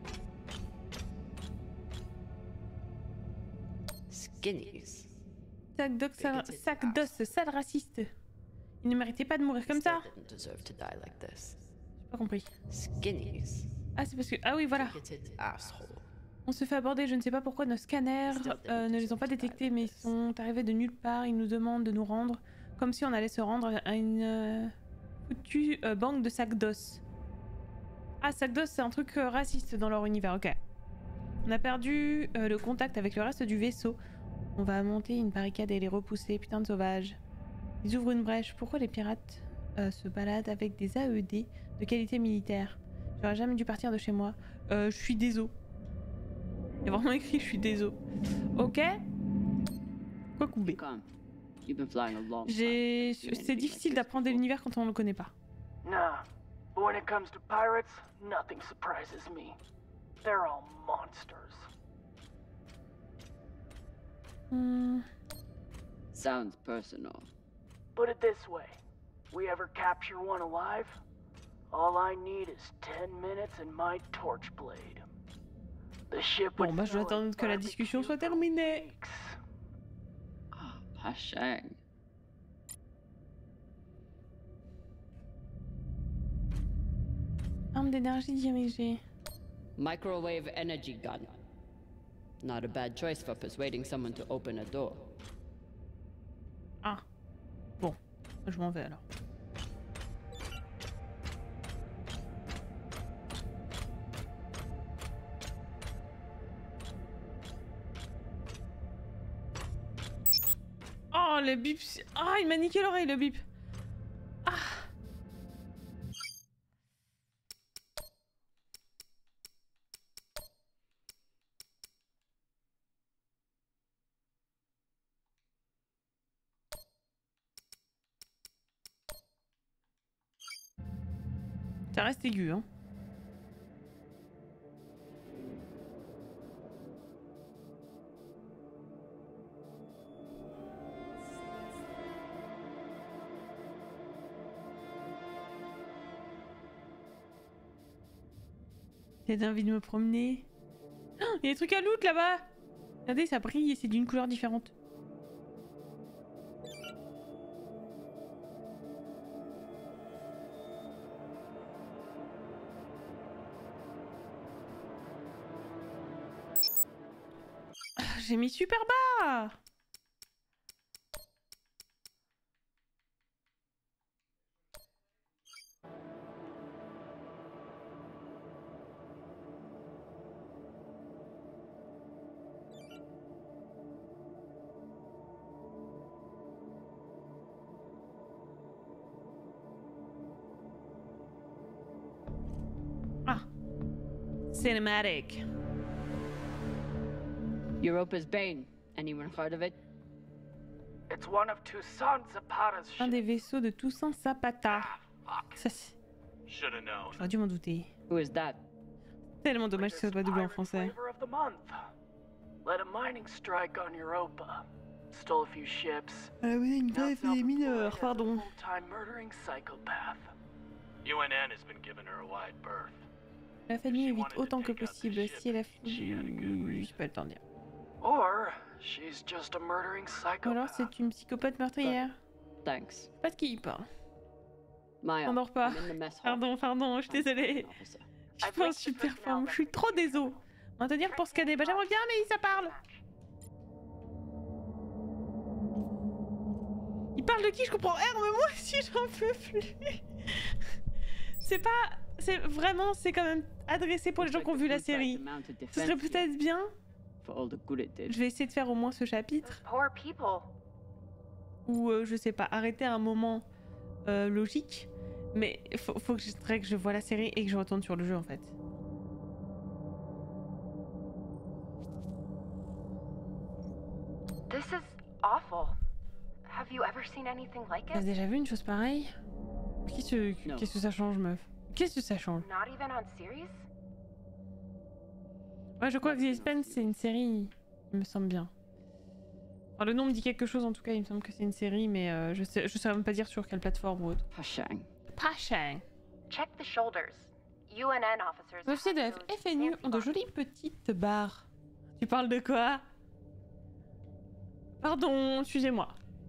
Skinnies. Sac d'os, sale raciste. Il ne méritait pas de mourir comme ça. Deserve to die like this. J'ai pas compris. Skinnies. Ah, c'est parce que... Ah oui, voilà. Asshole. On se fait aborder, je ne sais pas pourquoi nos scanners ne les ont pas détectés, mais ils sont arrivés de nulle part. Ils nous demandent de nous rendre, comme si on allait se rendre à une foutue banque de sacs d'os. Ah, sac d'os, c'est un truc raciste dans leur univers, ok. On a perdu le contact avec le reste du vaisseau. On va monter une barricade et les repousser, putain de sauvages. Ils ouvrent une brèche. Pourquoi les pirates se baladent avec des AED de qualité militaire? J'aurais jamais dû partir de chez moi. Je suis désolé. Il y a vraiment écrit je suis désolé. Ok. Quoi couper? C'est difficile d'apprendre l'univers quand on ne le connaît pas. Nah, but when it comes to pirates, nothing surprises me. They're all monsters. Sounds personal. Put it this way. We ever capture one alive? All I need is 10 minutes and my torch blade. The ship Bon, bah je dois attendre que la discussion soit terminée. Ah, Pashang. Arme d'énergie dirigée. Microwave energy gun. Not a bad choice for persuading someone to open a door. Ah. Bon, je m'en vais alors. Oh, le bip. Ah, il m'a niqué l'oreille, le bip. Ah. Ça reste aigu, hein. J'ai envie de me promener. Oh, il y a des trucs à loot là-bas. Regardez, ça brille et c'est d'une couleur différente. J'ai mis super bas. Cinematic. Europa's Bane. Anyone heard of it? It's one of Toussaint Zapata's Un des vaisseaux de Toussaint Zapata. Ça, Should have known. j'aurais dû m'en douter. Who is that? Tellement dommage que ça soit pas doublé en français. Flavor of the month. Led a mining strike on Europa. Stole a few ships. Ah oui, une grève des mineurs, pardon. Full-time murdering psychopath. UNN has been giving her a wide berth. La famille évite autant que possible si elle a foutu. J'ai pas le temps de dire. Or she's just a murdering Ou alors psychopath. c'est une psychopathe meurtrière. Thanks. Pas de qui il parle. Maya, On dort pas. I'm in the mess hall. Pardon, je suis désolée. Je suis pas en super forme, je suis trop désolée. On va te dire pour scanner. Bah j'aimerais bien, mais ça parle. Il parle de qui? Je comprends R, mais moi aussi j'en peux plus. C'est pas... C'est vraiment... C'est quand même adressé pour les gens qui ont vu la série. Ce serait peut-être bien... Je vais essayer de faire au moins ce chapitre. Poor people. Ou je sais pas, arrêter à un moment logique. Mais faut que je vois la série et que je retourne sur le jeu en fait. This is awful. Have you ever seen anything like T'as it? déjà vu une chose pareille? Qu'est-ce que ça change, meuf? Qu'est-ce que ça change? Not even on series? Ouais, je crois que The Expanse c'est une série, il me semble bien. Enfin, le nom me dit quelque chose en tout cas, il me semble que c'est une série, mais je saurais même pas dire sur quelle plateforme ou autre. Pashang. Pashang. Check the shoulders. UNN officers. Les officiers de FNU ont de jolies petites barres. Tu parles de quoi? Pardon, excusez-moi.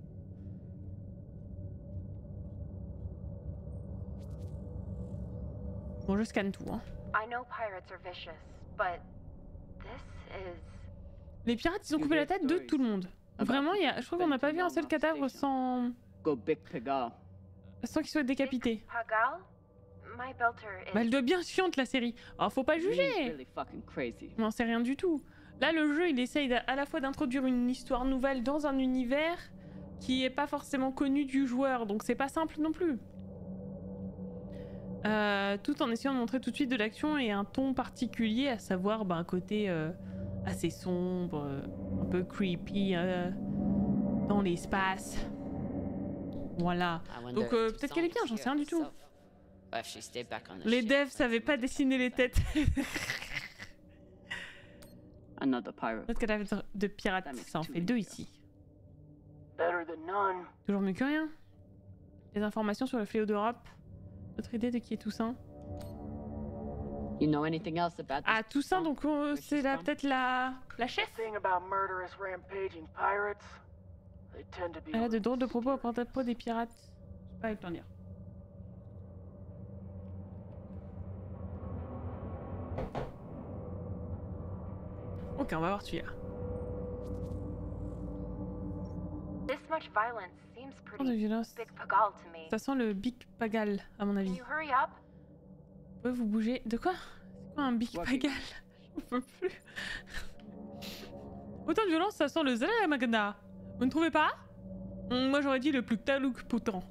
Bon, je scanne tout, hein. I know pirates are vicious, but this is... Les pirates, ils ont coupé la tête de tout le monde. Vraiment, je crois qu'on n'a pas vu un seul cadavre sans qu'il soit décapité. Pagal? My belter is... Bah, elle doit bien chiante la série. Oh, faut pas juger. Non, c'est rien du tout. Là, le jeu, il essaye à la fois d'introduire une histoire nouvelle dans un univers qui est pas forcément connu du joueur, donc c'est pas simple non plus. Tout en essayant de montrer tout de suite de l'action et un ton particulier, à savoir un côté assez sombre, un peu creepy dans l'espace. Voilà. Donc peut-être qu'elle est bien, j'en sais rien du tout. Les devs savaient pas dessiner les têtes. Notre cadavre de pirate, ça en fait 2 ici. Toujours mieux que rien. Des informations sur le fléau d'Europe. Notre idée de qui est Toussaint. Ah, Toussaint, donc c'est peut-être la chef. Elle a de drôles de propos à propos des pirates. Je sais pas avec dire. Ok, on va voir celui-là. This much violence seems Oh, de violence. Big Pagal to me. Ça sent le Big Pagal, à mon avis. Can you hurry up? Pouvez-vous bouger? De quoi? C'est quoi un Big Pagal? J'en peux plus. Autant de violence, ça sent le Zalamagna. Vous ne trouvez pas? Moi j'aurais dit le plus talouk pourtant.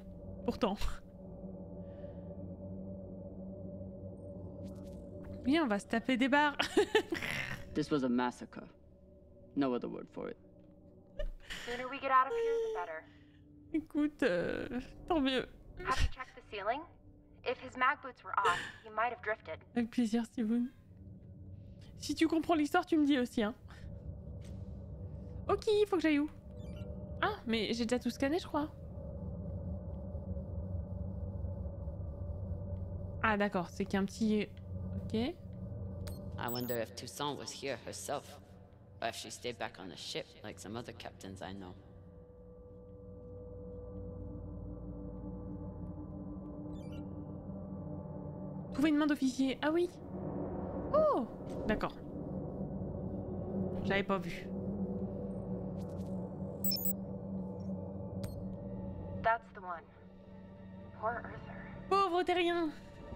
Oui, on va se taper des barres. This was a massacre. No other word for it. Sooner we get out of here, the better. Écoute, tant mieux. Have you checked the ceiling? If his mag boots were off, he might have drifted. Avec plaisir, Steven. Si tu comprends l'histoire, tu me dis aussi, hein. Ok, faut que j'aille où? Ah, mais j'ai déjà tout scanné, je crois. Ah, d'accord, c'est qu'il y a un petit... Ok. I wonder if Toussaint was here herself, or if she stayed back on the ship like some other captains I know. Trouver une main d'officier. Ah oui. Oh, d'accord. J'avais pas vu. That's the one. Poor Earther. Pauvre terrien.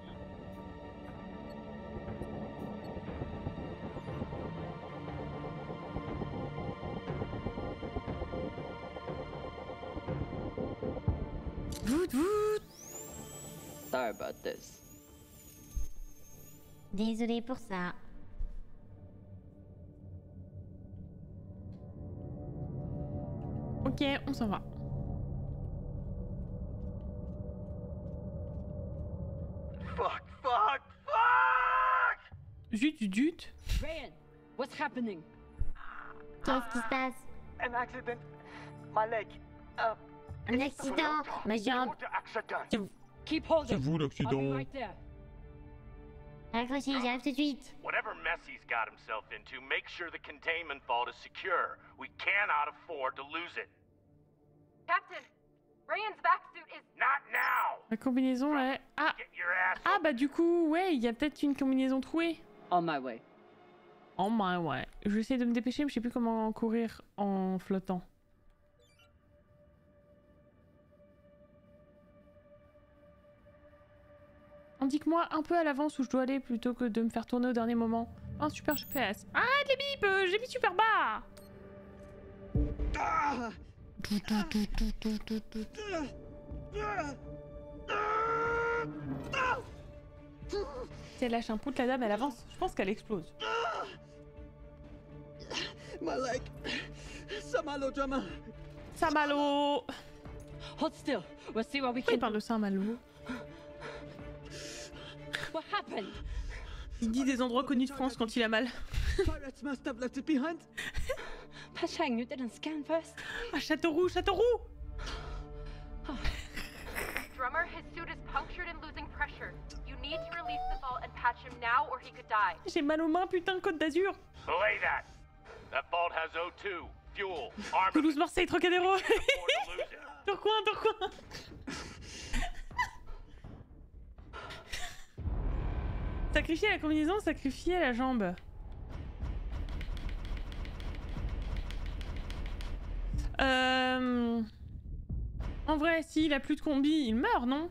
Vout, vout. Sorry about this. Désolée pour ça. Ok, on s'en va. Fuck! Zut, zut, zut. Rayan, what's happening? Qu'est-ce qui se passe? An accident. My leg. Un accident. Ma jambe. Keep holding. C'est vous l'accident. I'll be right there. Accrochez, j'arrive tout de suite. Whatever mess he's got himself into, make sure the containment vault is secure. We cannot afford to lose it. Captain, Rayan's back suit is... Not now! La combinaison est... Ah, Get your ass ah bah du coup, ouais, il y a peut-être une combinaison trouée. On my way. On my way. J'essaie de me dépêcher, mais je sais plus comment courir en flottant. Indique-moi un peu à l'avance où je dois aller plutôt que de me faire tourner au dernier moment. Un super GPS. Ah, les bips, j'ai mis super bas. Si elle lâche un poutre, la dame, elle avance. Je pense qu'elle explose. My leg. Saint-Malo, drummer. Saint-Malo. Hold still. We'll see what we Pourquoi il can. parle de Saint-Malo? What happened? Il dit des endroits connus de France quand il a mal. Pirates must have left it behind. Pashang, you didn't scan first? Ah, Châteauroux, Châteauroux! Drummer, his suit is punctured and losing pressure. You need to release the vault and patch him now or he could die. J'ai mal aux mains, putain, Côte d'Azur! Belay that! That vault has O2, fuel, armor. Toulouse, Marseille, Trocadéro! Tourcoing, Tourcoing! Sacrifier la combinaison, sacrifier la jambe. En vrai, s'il a plus de combi, il meurt, non?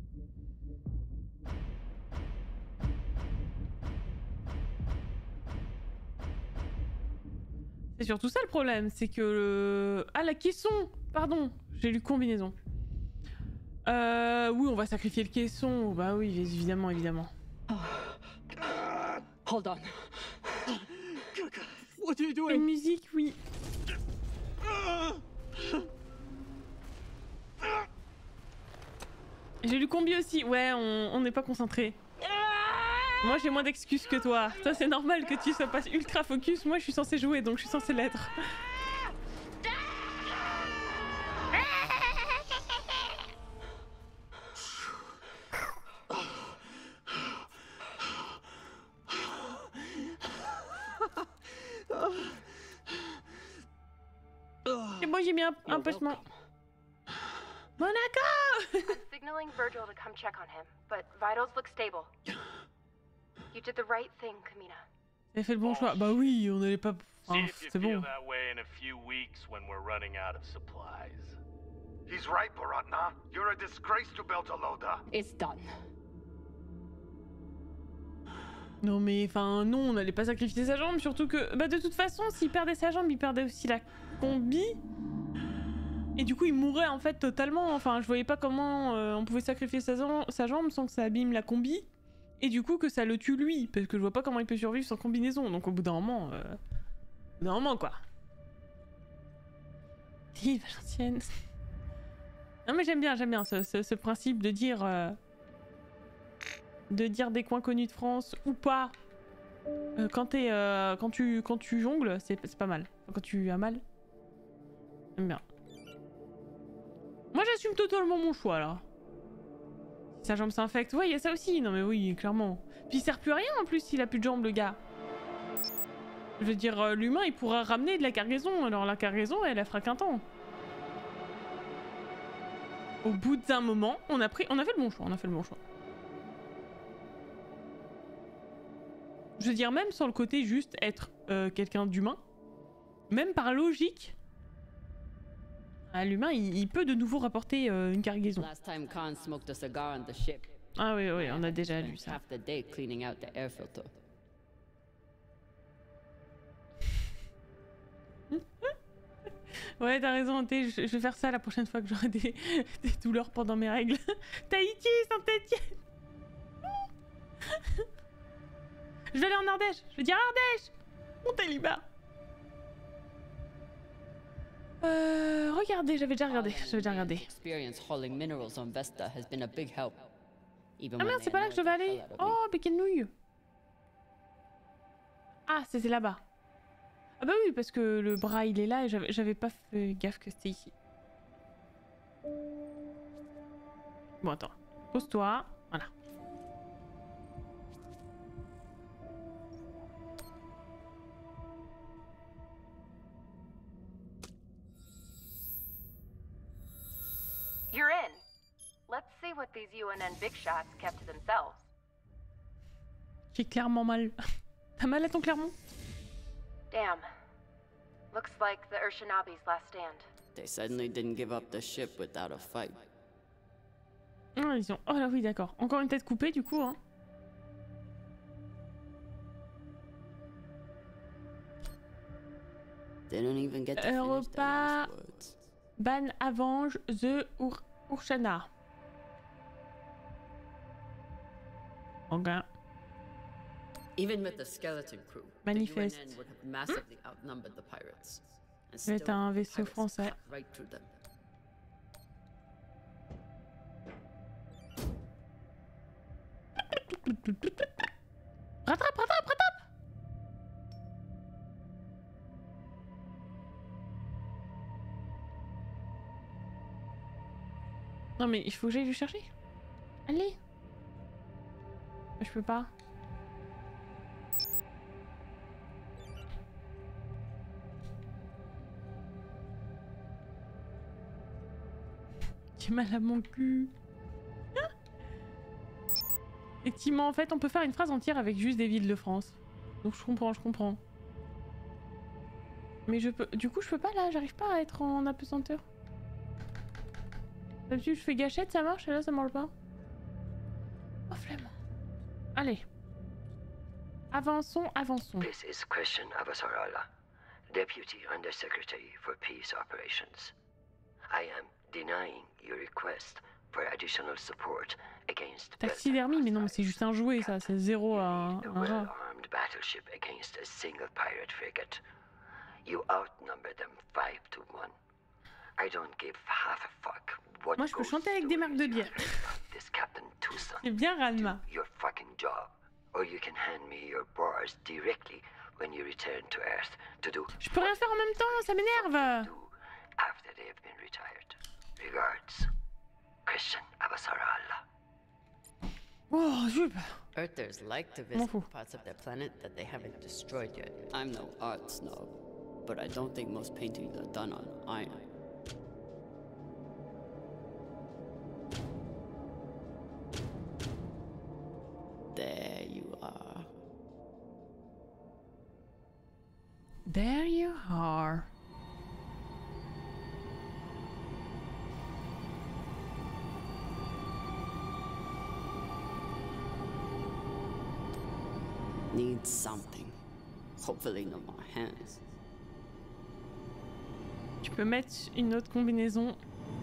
C'est surtout ça le problème, c'est que le... Ah, la caisson! Pardon, j'ai lu combinaison. Oui, on va sacrifier le caisson. Bah oui, évidemment, évidemment. Hold on. What are you doing? Une musique, oui. J'ai lu combi aussi. Ouais, on n'est pas concentré. Moi, j'ai moins d'excuses que toi. Toi, c'est normal que tu sois pas ultra focus. Moi, je suis censée jouer, donc je suis censée l'être. Et moi j'ai mis un peu ce moment. Monaco! I'm signaling Virgil to come check on him, but vitals look stable. You did the right thing, Kamina. T'as fait le bon choix. Bah oui, on n'allait pas... Enfin, c'est bon. That way in a few weeks when we're running out of supplies. He's right, Baratna. You're a disgrace to Beltalowda. It's done. Non mais enfin non, on n'allait pas sacrifier sa jambe, surtout que bah de toute façon s'il perdait sa jambe, il perdait aussi la combi. Et du coup il mourrait en fait totalement, enfin je voyais pas comment on pouvait sacrifier sa jambe sans que ça abîme la combi. Et du coup que ça le tue lui, parce que je vois pas comment il peut survivre sans combinaison, donc au bout d'un moment quoi. Vive l'ancienne. Non mais j'aime bien ce principe de dire... des coins connus de France ou pas quand tu jongles, c'est pas mal. Enfin, quand tu as mal. J'aime bien. Moi j'assume totalement mon choix là. Si sa jambe s'infecte, ouais il y a ça aussi, non mais oui clairement. Puis il sert plus à rien en plus s'il a plus de jambes le gars. Je veux dire l'humain il pourra ramener de la cargaison, alors la cargaison elle fera qu'un temps. Au bout d'un moment, on a fait le bon choix, Je veux dire, même sans le côté juste être quelqu'un d'humain, même par logique, l'humain, il peut de nouveau rapporter une cargaison. Ah oui, on a déjà lu ça. Ouais, t'as raison, je vais faire ça la prochaine fois que j'aurai des douleurs pendant mes règles. Tahiti, Saint-Étienne. Je vais aller en Ardèche, je vais dire Ardèche. Montélimar. Regardez, j'avais déjà regardé. Ah merde, c'est pas là que je devais aller. Oh, mais quelle nouille. Ah, c'était là-bas. Ah bah oui, parce que le bras il est là et j'avais pas fait gaffe que c'était ici. Bon, attends. Pose-toi. Voilà. You're in. Let's see what these UNN big shots kept to themselves. J'ai clairement mal. T'as mal à ton Clermont? Damn. Looks like the Urshinabi's last stand. They certainly didn't give up the ship without a fight. Ah, ils ont... Oh là oui, d'accord. Encore une tête coupée du coup, hein. They don't even get to finish their Europa last words. ban avenge the Urshana. Ok. Even with the skeleton crew, Manifeste. the UNN would have massively outnumbered the pirates. And C'est still, un vaisseau pirates français. cut right through them. Rattrape, rattrape, rattrape! Non mais il faut que j'aille le chercher. Allez. Je peux pas. J'ai mal à mon cul. Effectivement, en fait, on peut faire une phrase entière avec juste des villes de France. Donc je comprends, je comprends. Mais je peux... Du coup, je peux pas là, j'arrive pas à être en apesanteur. D'habitude, je fais gâchette, ça marche, et là, ça marche pas. Oh, flemme. Allez. Avançons, avançons. This is Christian Avasarala, Deputy Undersecretary for Peace Operations. I am denying your request for additional support against Taxidermie, mais non, mais c'est juste un jouet, ça. C'est zéro à un rat. well-armed battleship against a single pirate frigate. You outnumber them 5 to 1. I don't give half a fuck what Moi, je peux chanter avec des marques de bière. this Captain Tucson. C'est bien, Ranma. Your fucking job, or you can hand me your bars directly when you return to Earth to do. Je peux rien faire en même temps, ça m'énerve. After they have been retired. Regards, Christian Avasarala. Oh, zut. Earthers like to visit parts of their planet that they haven't destroyed yet. I'm no art snob, but I don't think most paintings are done on iron. There you are. There you are. Need something. Hopefully no more hands. Tu peux mettre une autre combinaison.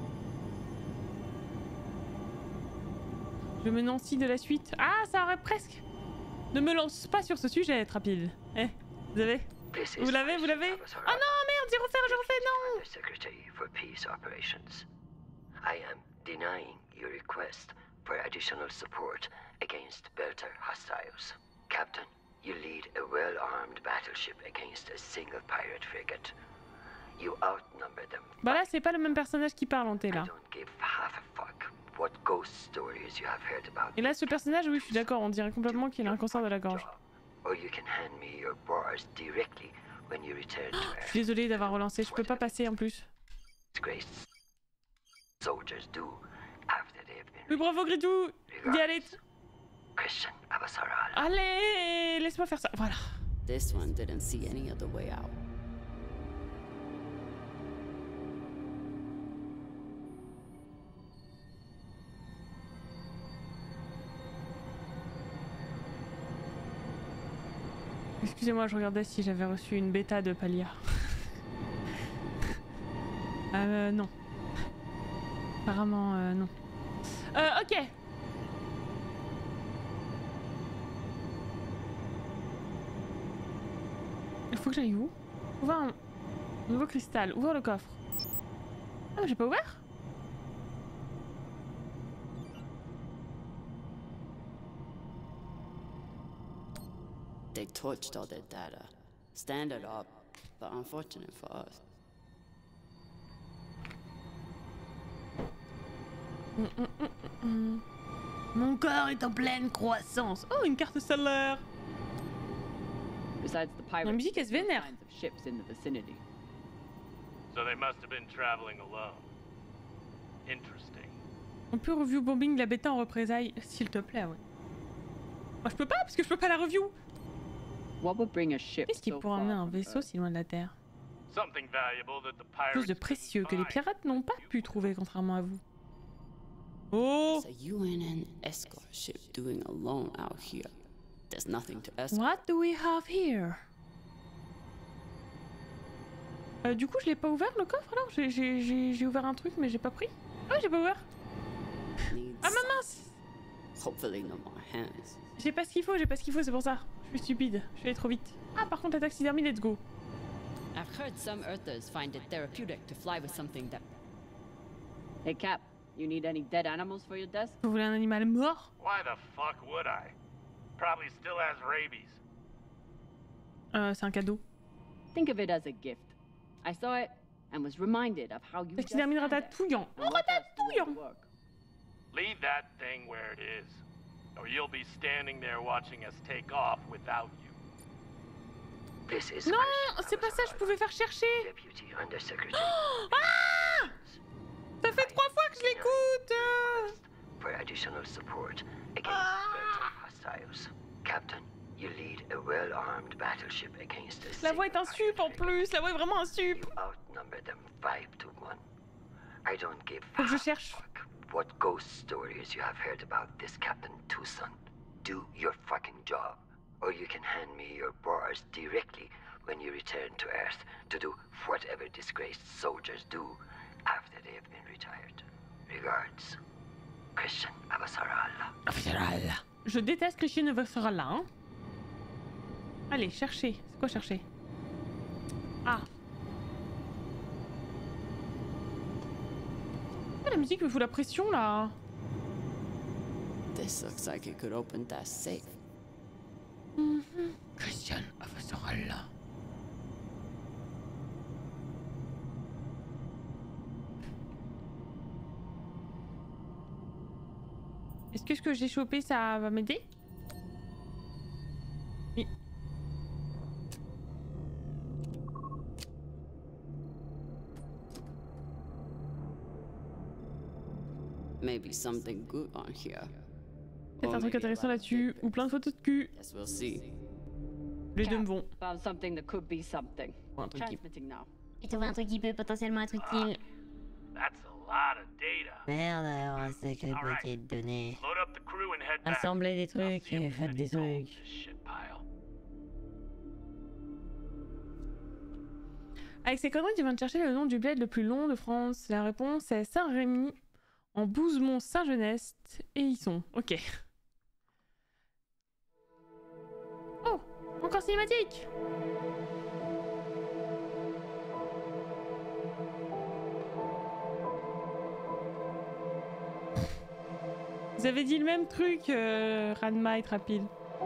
Je me nancis de la suite. Ah, ça aurait presque. Ne me lance pas sur ce sujet, Trapide. Eh, vous avez? Vous l'avez, vous l'avez? Oh non, merde, j'ai refait, non! Secretary for Peace Operations. I am denying your request for additional support against Belter hostiles. Captain, you lead a well-armed battleship against a single pirate frigate. You outnumber them. Bah là, c'est pas le même personnage qui parle en T là. Give half a fuck what ghost stories you have heard about. Et là, ce personnage, oui, je suis d'accord, on dirait complètement qu'il a un cancer de la gorge. Or you can hand me your bars directly when you return to Earth. Je suis désolée d'avoir relancé, je peux pas passer en plus. Soldiers do after they've been. Oui, bravo Gridou, get it. Christian Avasarala. Allez, laisse-moi faire ça, voilà. This one didn't see any other way out. Excusez-moi, je regardais si j'avais reçu une bêta de Palia. Non. Apparemment, non. Ok. Il faut que j'aille où? Ouvrir un nouveau cristal. Ouvrir le coffre. Ah, j'ai pas ouvert? They torched all their data. Standard op, but unfortunate for us. Mon corps est en pleine croissance. Oh, une carte solaire. Besides the pirates, la musique, elle se vénère. Ships in the vicinity. So they must have been traveling alone. Interesting. On peut review bombing la bêta en représailles, s'il te plaît, ouais. Moi, je peux pas, parce que je peux pas la review. Qu'est-ce qui pourrait emmener un vaisseau si loin de la Terre? Quelque chose de précieux que les pirates n'ont pas pu trouver, contrairement à vous. Oh! It's a UNN escort ship doing alone out here. There's nothing to escort. What do we have here? Du coup, je l'ai pas ouvert le coffre alors? J'ai ouvert un truc, mais j'ai pas pris. Ah, j'ai pas ouvert. Ah, ma mince! Hopefully no more hands. J'ai pas ce qu'il faut, c'est pour ça. Je suis stupide, je suis allé trop vite. Ah, par contre, la taxidermie, let's go. I've heard some Earthers find it therapeutic to fly with something that. Hey, Cap, you need any dead animals for your desk? Vous voulez un animal mort? Why the fuck would I? Probably still has rabies. C'est un cadeau. Think of it as a gift. I saw it and was reminded of how you. Taxidermie de ratatouillant. Oh, ratatouillant! Leave that thing where it is, or you'll be standing there watching us take off without you. Non, c'est pas ça, je pouvais faire chercher. Oh, ah! Ça fait 3 fois que je l'écoute. For additional support against Berta hostiles. Captain, you lead a well-armed battleship against a. La voix est un sup en plus, la voix est vraiment un sup. Outnumber them 5 to 1. I don't give Faut que je cherche. What ghost stories you have heard about this Captain Tucson. Do your fucking job, or you can hand me your bars directly when you return to Earth to do whatever disgraced soldiers do after they have been retired. Regards, Christian Avasarala. Je déteste Christian Avasarala, hein. Allez, chercher. C'est quoi chercher? Ah. La musique me fout la pression là. This looks like it could open that safe. Christian Avasarala. Est-ce que ce que j'ai chopé ça va m'aider? Oui. Maybe something good on here. Peut-être un truc intéressant là-dessus, ou plein de photos de cul. Yes, we'll see. Les deux me vont. Found something that could be something. Transmitting now. J'ai trouvé un truc qui peut potentiellement être utile. That's a lot of data. Merde, alors un sacré paquet de données. Assemblez des trucs et faites des trucs. Avec ces conneries, tu viens de chercher le nom du bled le plus long de France. La réponse est Saint-Rémy, en Bouzemont-Saint-Genest, et ils sont. Ok. Oh, encore cinématique. Vous avez dit le même truc, Ranma et Trapil.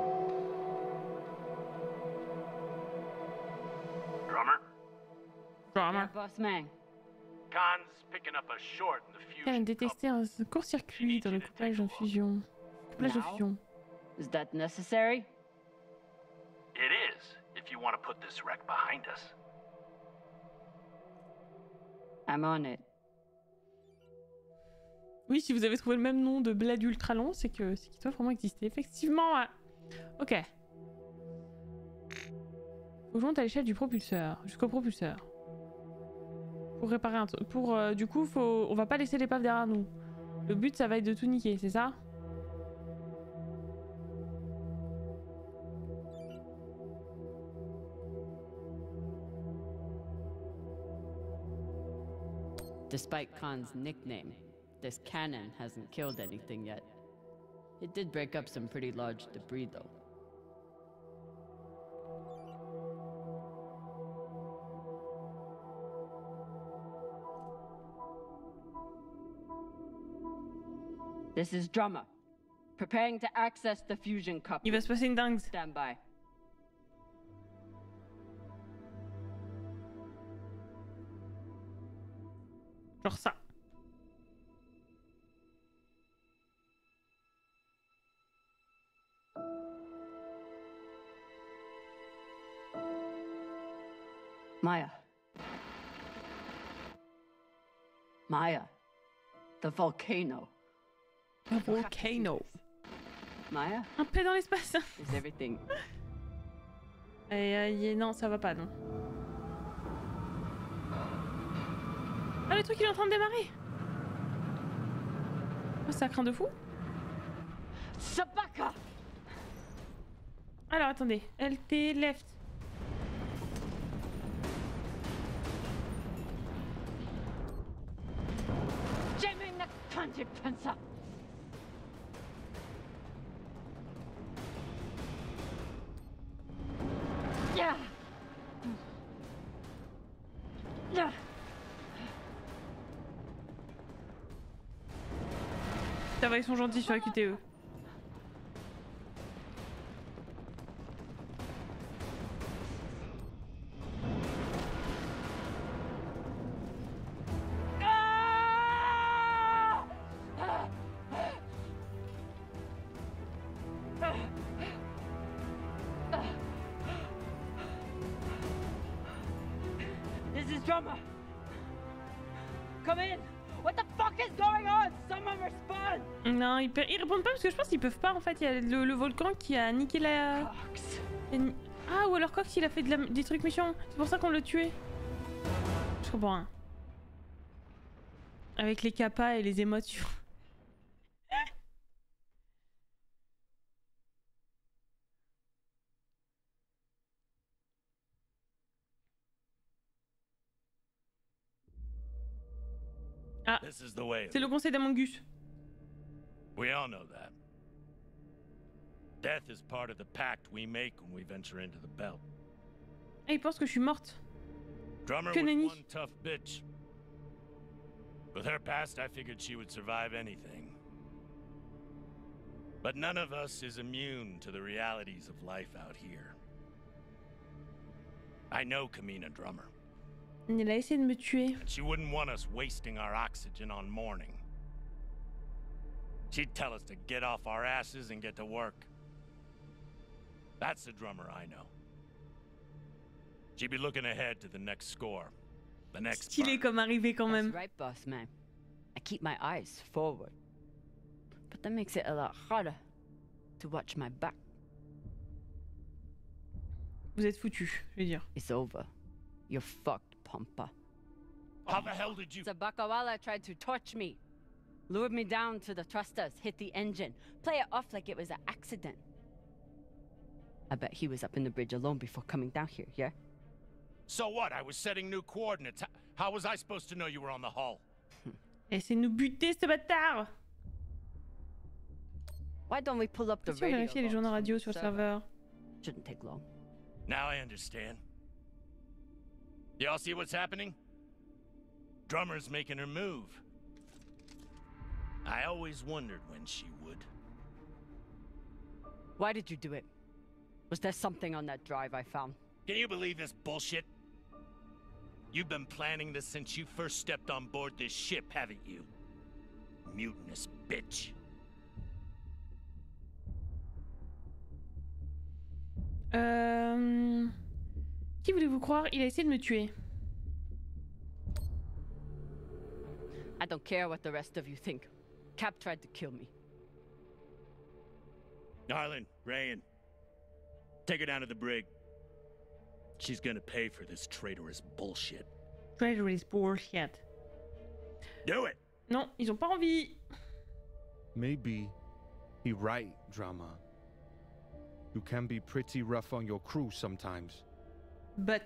Drummer. Boss man. Khan's picking up a short in the fusion. Elle a détecté un court-circuit dans le couplage en fusion. Couplage de fusion. Is that necessary? It is, if you want to put this wreck behind us. I'm on it. Oui, si vous avez trouvé le même nom de bled ultra long, c'est qu'il doit vraiment exister. Effectivement, ouais. Ok. Faut que je monte à l'échelle du propulseur, jusqu'au propulseur. Pour réparer un truc. Du coup, on va pas laisser l'épave derrière nous. Le but, ça va être de tout niquer, c'est ça? Despite Khan's nickname, this cannon hasn't killed anything yet. It did break up some pretty large debris, though. This is Drummer. Preparing to access the fusion cup. Il va se passer une dingue. Stand by. Genre ça. Maya. Maya. The volcano. The volcano. Maya? Un peu dans l'espace. Is everything... non, ça va pas, non. Ah, le truc, il est en train de démarrer. Oh, ça craint de fou. Sabaka! Alors, attendez. LT left. Ça va, ils sont gentils sur la QTE. This is Drummer. Come in. What the fuck is going on? Someone respond. Non, ils répondent pas parce que je pense qu'ils peuvent pas en fait. Il y a le volcan qui a niqué la. Cox. Ah, ou alors Cox il a fait des trucs méchants. C'est pour ça qu'on l'a tué. Je comprends rien. Avec les kappas et les émotions. Ah, c'est le conseil d'Among Us. We all know that. Death is part of the pact we make when we venture into the belt. Ah, il pense que je suis morte. Drummer was one tough bitch. With her past, I figured she would survive anything. But none of us is immune to the realities of life out here. I know Kamina Drummer. Il a essayé de me tuer. And she wouldn't want us wasting our oxygen on mourning. She'd tell us to get off our asses and get to work. That's the Drummer I know. She'd be looking ahead to the next score. The next Stylé comme arrivé quand même. That's right, boss man. I keep my eyes forward. But that makes it a lot harder to watch my back. Vous êtes foutus, je vais dire. It's over. You're fucked, Pampa. How the hell did you... Sabakawala tried to torch me. Lured me down to the thrusters, hit the engine. Play it off like it was an accident. I bet he was up in the bridge alone before coming down here, yeah? So what? I was setting new coordinates. How was I supposed to know you were on the hull? Essaye de nous buter, ce bâtard! Why don't we pull up the radio? Vérifier les journaux radio sur le serveur. Shouldn't take long. Now I understand. Y'all see what's happening? Drummer's making her move. I always wondered when she would. Why did you do it? Was there something on that drive I found? Can you believe this bullshit? You've been planning this since you first stepped on board this ship, haven't you? Mutinous bitch. Qui voulez-vous croire? Il a essayé de me tuer. I don't care what the rest of you think. Cap tried to kill me. Arlen, Rayan, take her down to the brig. She's gonna pay for this traitorous bullshit. Traitorous bullshit. Do it! Non, ils ont pas envie. Maybe he right, Drama. You can be pretty rough on your crew sometimes. But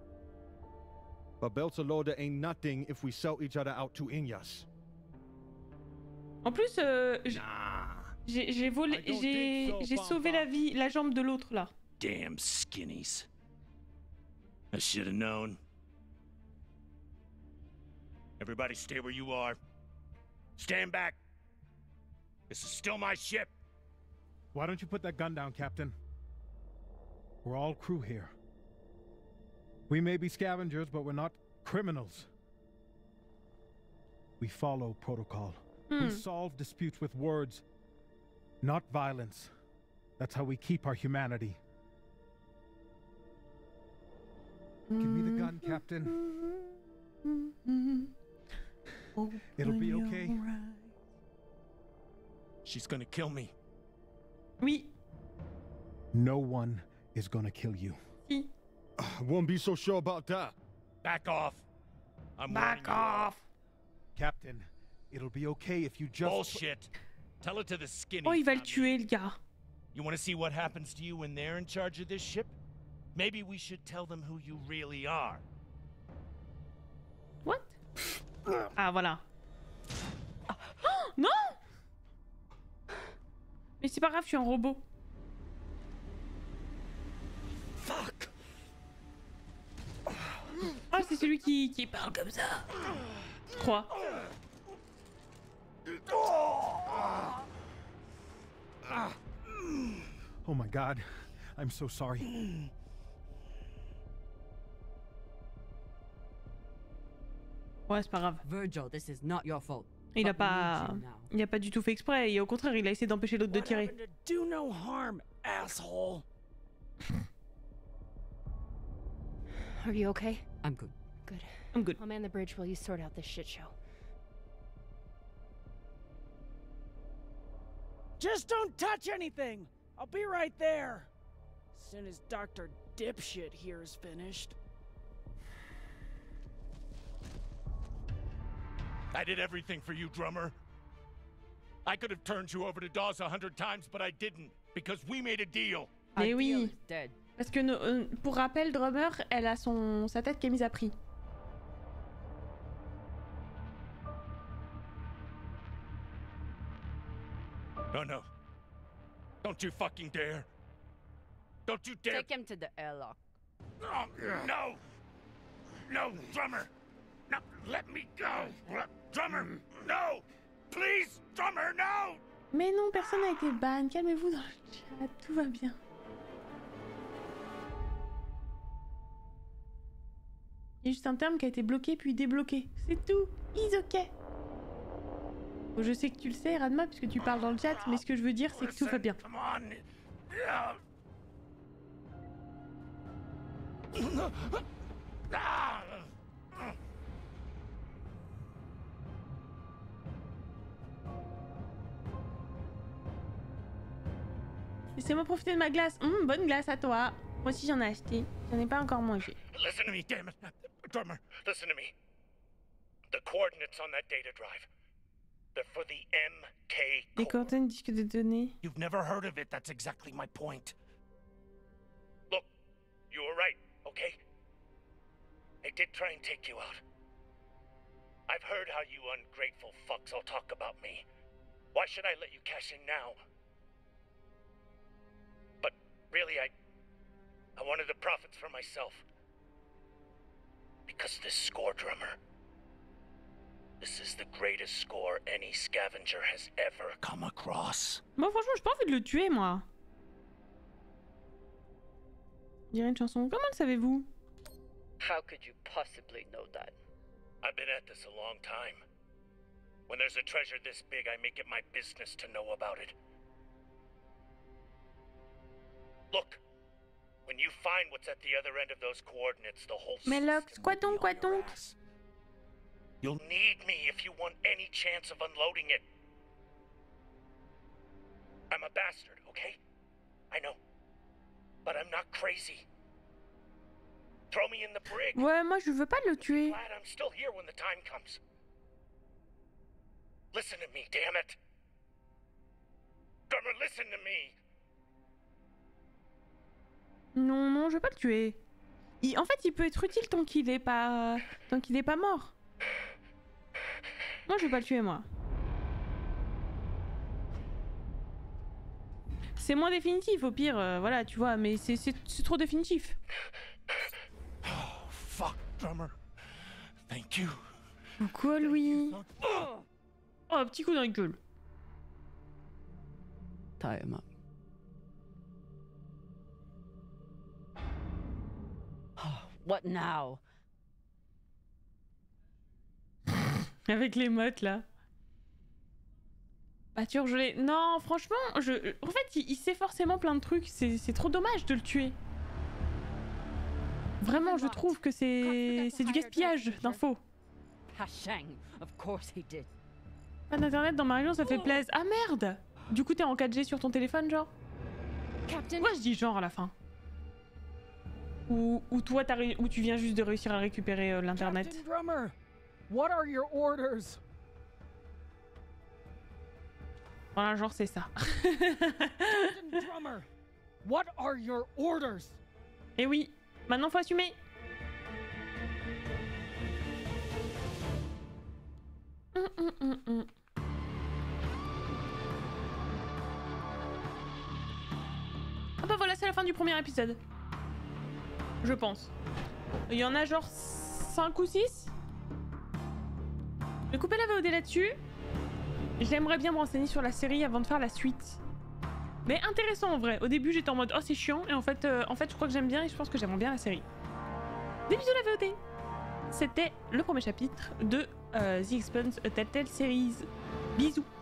Beltalowda ain't nothing if we sell each other out to Inyas. En plus, j'ai volé, j'ai sauvé la vie, la jambe de l'autre là. Damn skinnies. I should have known. Everybody stay where you are. Stand back. This is still my ship. Why don't you put that gun down, Captain? We're all crew here. We may be scavengers, but we're not criminals. We follow protocol. We solve disputes with words, not violence. That's how we keep our humanity. Give me the gun, Captain. It'll be okay. She's gonna kill me. Oui. No one is gonna kill you. Si. I won't be so sure about that. Back off. I'm Back off. Captain, it'll be okay if you just... Bullshit. Tell it to the skinny. Oh, il va le tuer, le gars. You want to see what happens to you when they're in charge of this ship? Maybe we should tell them who you really are. What? Ah, voilà. Oh, non! Mais c'est pas grave, je suis un robot. Fuck! Ah, c'est celui qui parle comme ça. Je crois. Oh my God, I'm so sorry. Ouais, c'est pas grave. Virgil, this is not your fault. Il a pas du tout fait exprès, et au contraire, il a essayé d'empêcher l'autre de tirer. Do no harm, asshole. Are you okay? I'm good. Good. I'm good. I'll man the bridge while you sort out this shit show. Just don't touch anything! I'll be right there! As soon as Dr. Dipshit here is finished. I did everything for you, Drummer. I could have turned you over to Dawes 100 times, but I didn't, because we made a deal. Mais oui. Parce que, pour rappel, Drummer, elle a sa tête qui est mise à prix. No, no. Don't you fucking dare. Don't you dare. Take him to the airlock. Oh, no. No, Drummer. No, let me go. Drummer, no. Please, Drummer, no. Mais non, personne n'a été ban. Calmez-vous dans le chat. Tout va bien. Il y a juste un terme qui a été bloqué puis débloqué. C'est tout. Is ok. Bon, je sais que tu le sais, Radma, puisque tu parles dans le chat, mais ce que je veux dire, c'est que tout va bien. Laissez-moi profiter de ma glace. Bonne glace à toi. Moi aussi, j'en ai acheté. J'en ai pas encore mangé. Listen to me, damn it. Drummer, listen to me. The coordinates on that data drive. They're for the MK Les coordonnées disque de données. You've never heard of it, that's exactly my point. Look, you were right, okay? They did try and take you out. I've heard how you ungrateful fucks all talk about me. Why should I let you cash in now? But really, I wanted the profits for myself. Because this score, Drummer, this is the greatest score any scavenger has ever come across. Moi, franchement, j'ai pas envie de le tuer, moi. On dirait une chanson. Comment le savez-vous? How could you possibly know that? I've been at this a long time. When there's a treasure this big, I make it my business to know about it. Look, when you find what's at the other end of those coordinates, the whole Mais Lux, quoi donc, quoi donc? You'll need me if you want any chance of unloading it. I'm a bastard, okay? I know. But I'm not crazy. Throw me in the brig. Ouais, moi je veux pas le tuer. Glad I'm still here when the time comes. Listen to me, damn it. Drummer, listen to me. Non, non, je veux pas le tuer. En fait, il peut être utile tant qu'il est pas mort. Moi, je vais pas le tuer, moi. C'est moins définitif, au pire, voilà, tu vois, mais c'est trop définitif. Oh, fuck, Drummer. Thank you. Quoi, Louis? Oh, petit coup dans la gueule. Tie him up. What now? Avec les mottes là. Pâture gelée. Non, franchement, en fait, il sait forcément plein de trucs. C'est trop dommage de le tuer. Vraiment, je trouve que c'est du gaspillage d'infos. Pas d'internet dans ma région, ça fait plaisir. Ah merde! Du coup, t'es en 4G sur ton téléphone, genre? Moi, je dis genre à la fin. Ou toi, ou tu viens juste de réussir à récupérer l'internet. What are your orders? Voilà, genre c'est ça. Drummer, what are your orders? Eh oui, maintenant faut assumer. Ah bah voilà, c'est la fin du premier épisode. Je pense. Il y en a genre 5 ou 6. Je vais couper la VOD là-dessus. J'aimerais bien me renseigner sur la série avant de faire la suite. Mais intéressant en vrai. Au début j'étais en mode oh c'est chiant et en fait je crois que j'aime bien et je pense que j'aimerais bien la série. Des bisous la VOD. C'était le premier chapitre de The Expanse A Telltale Series. Bisous.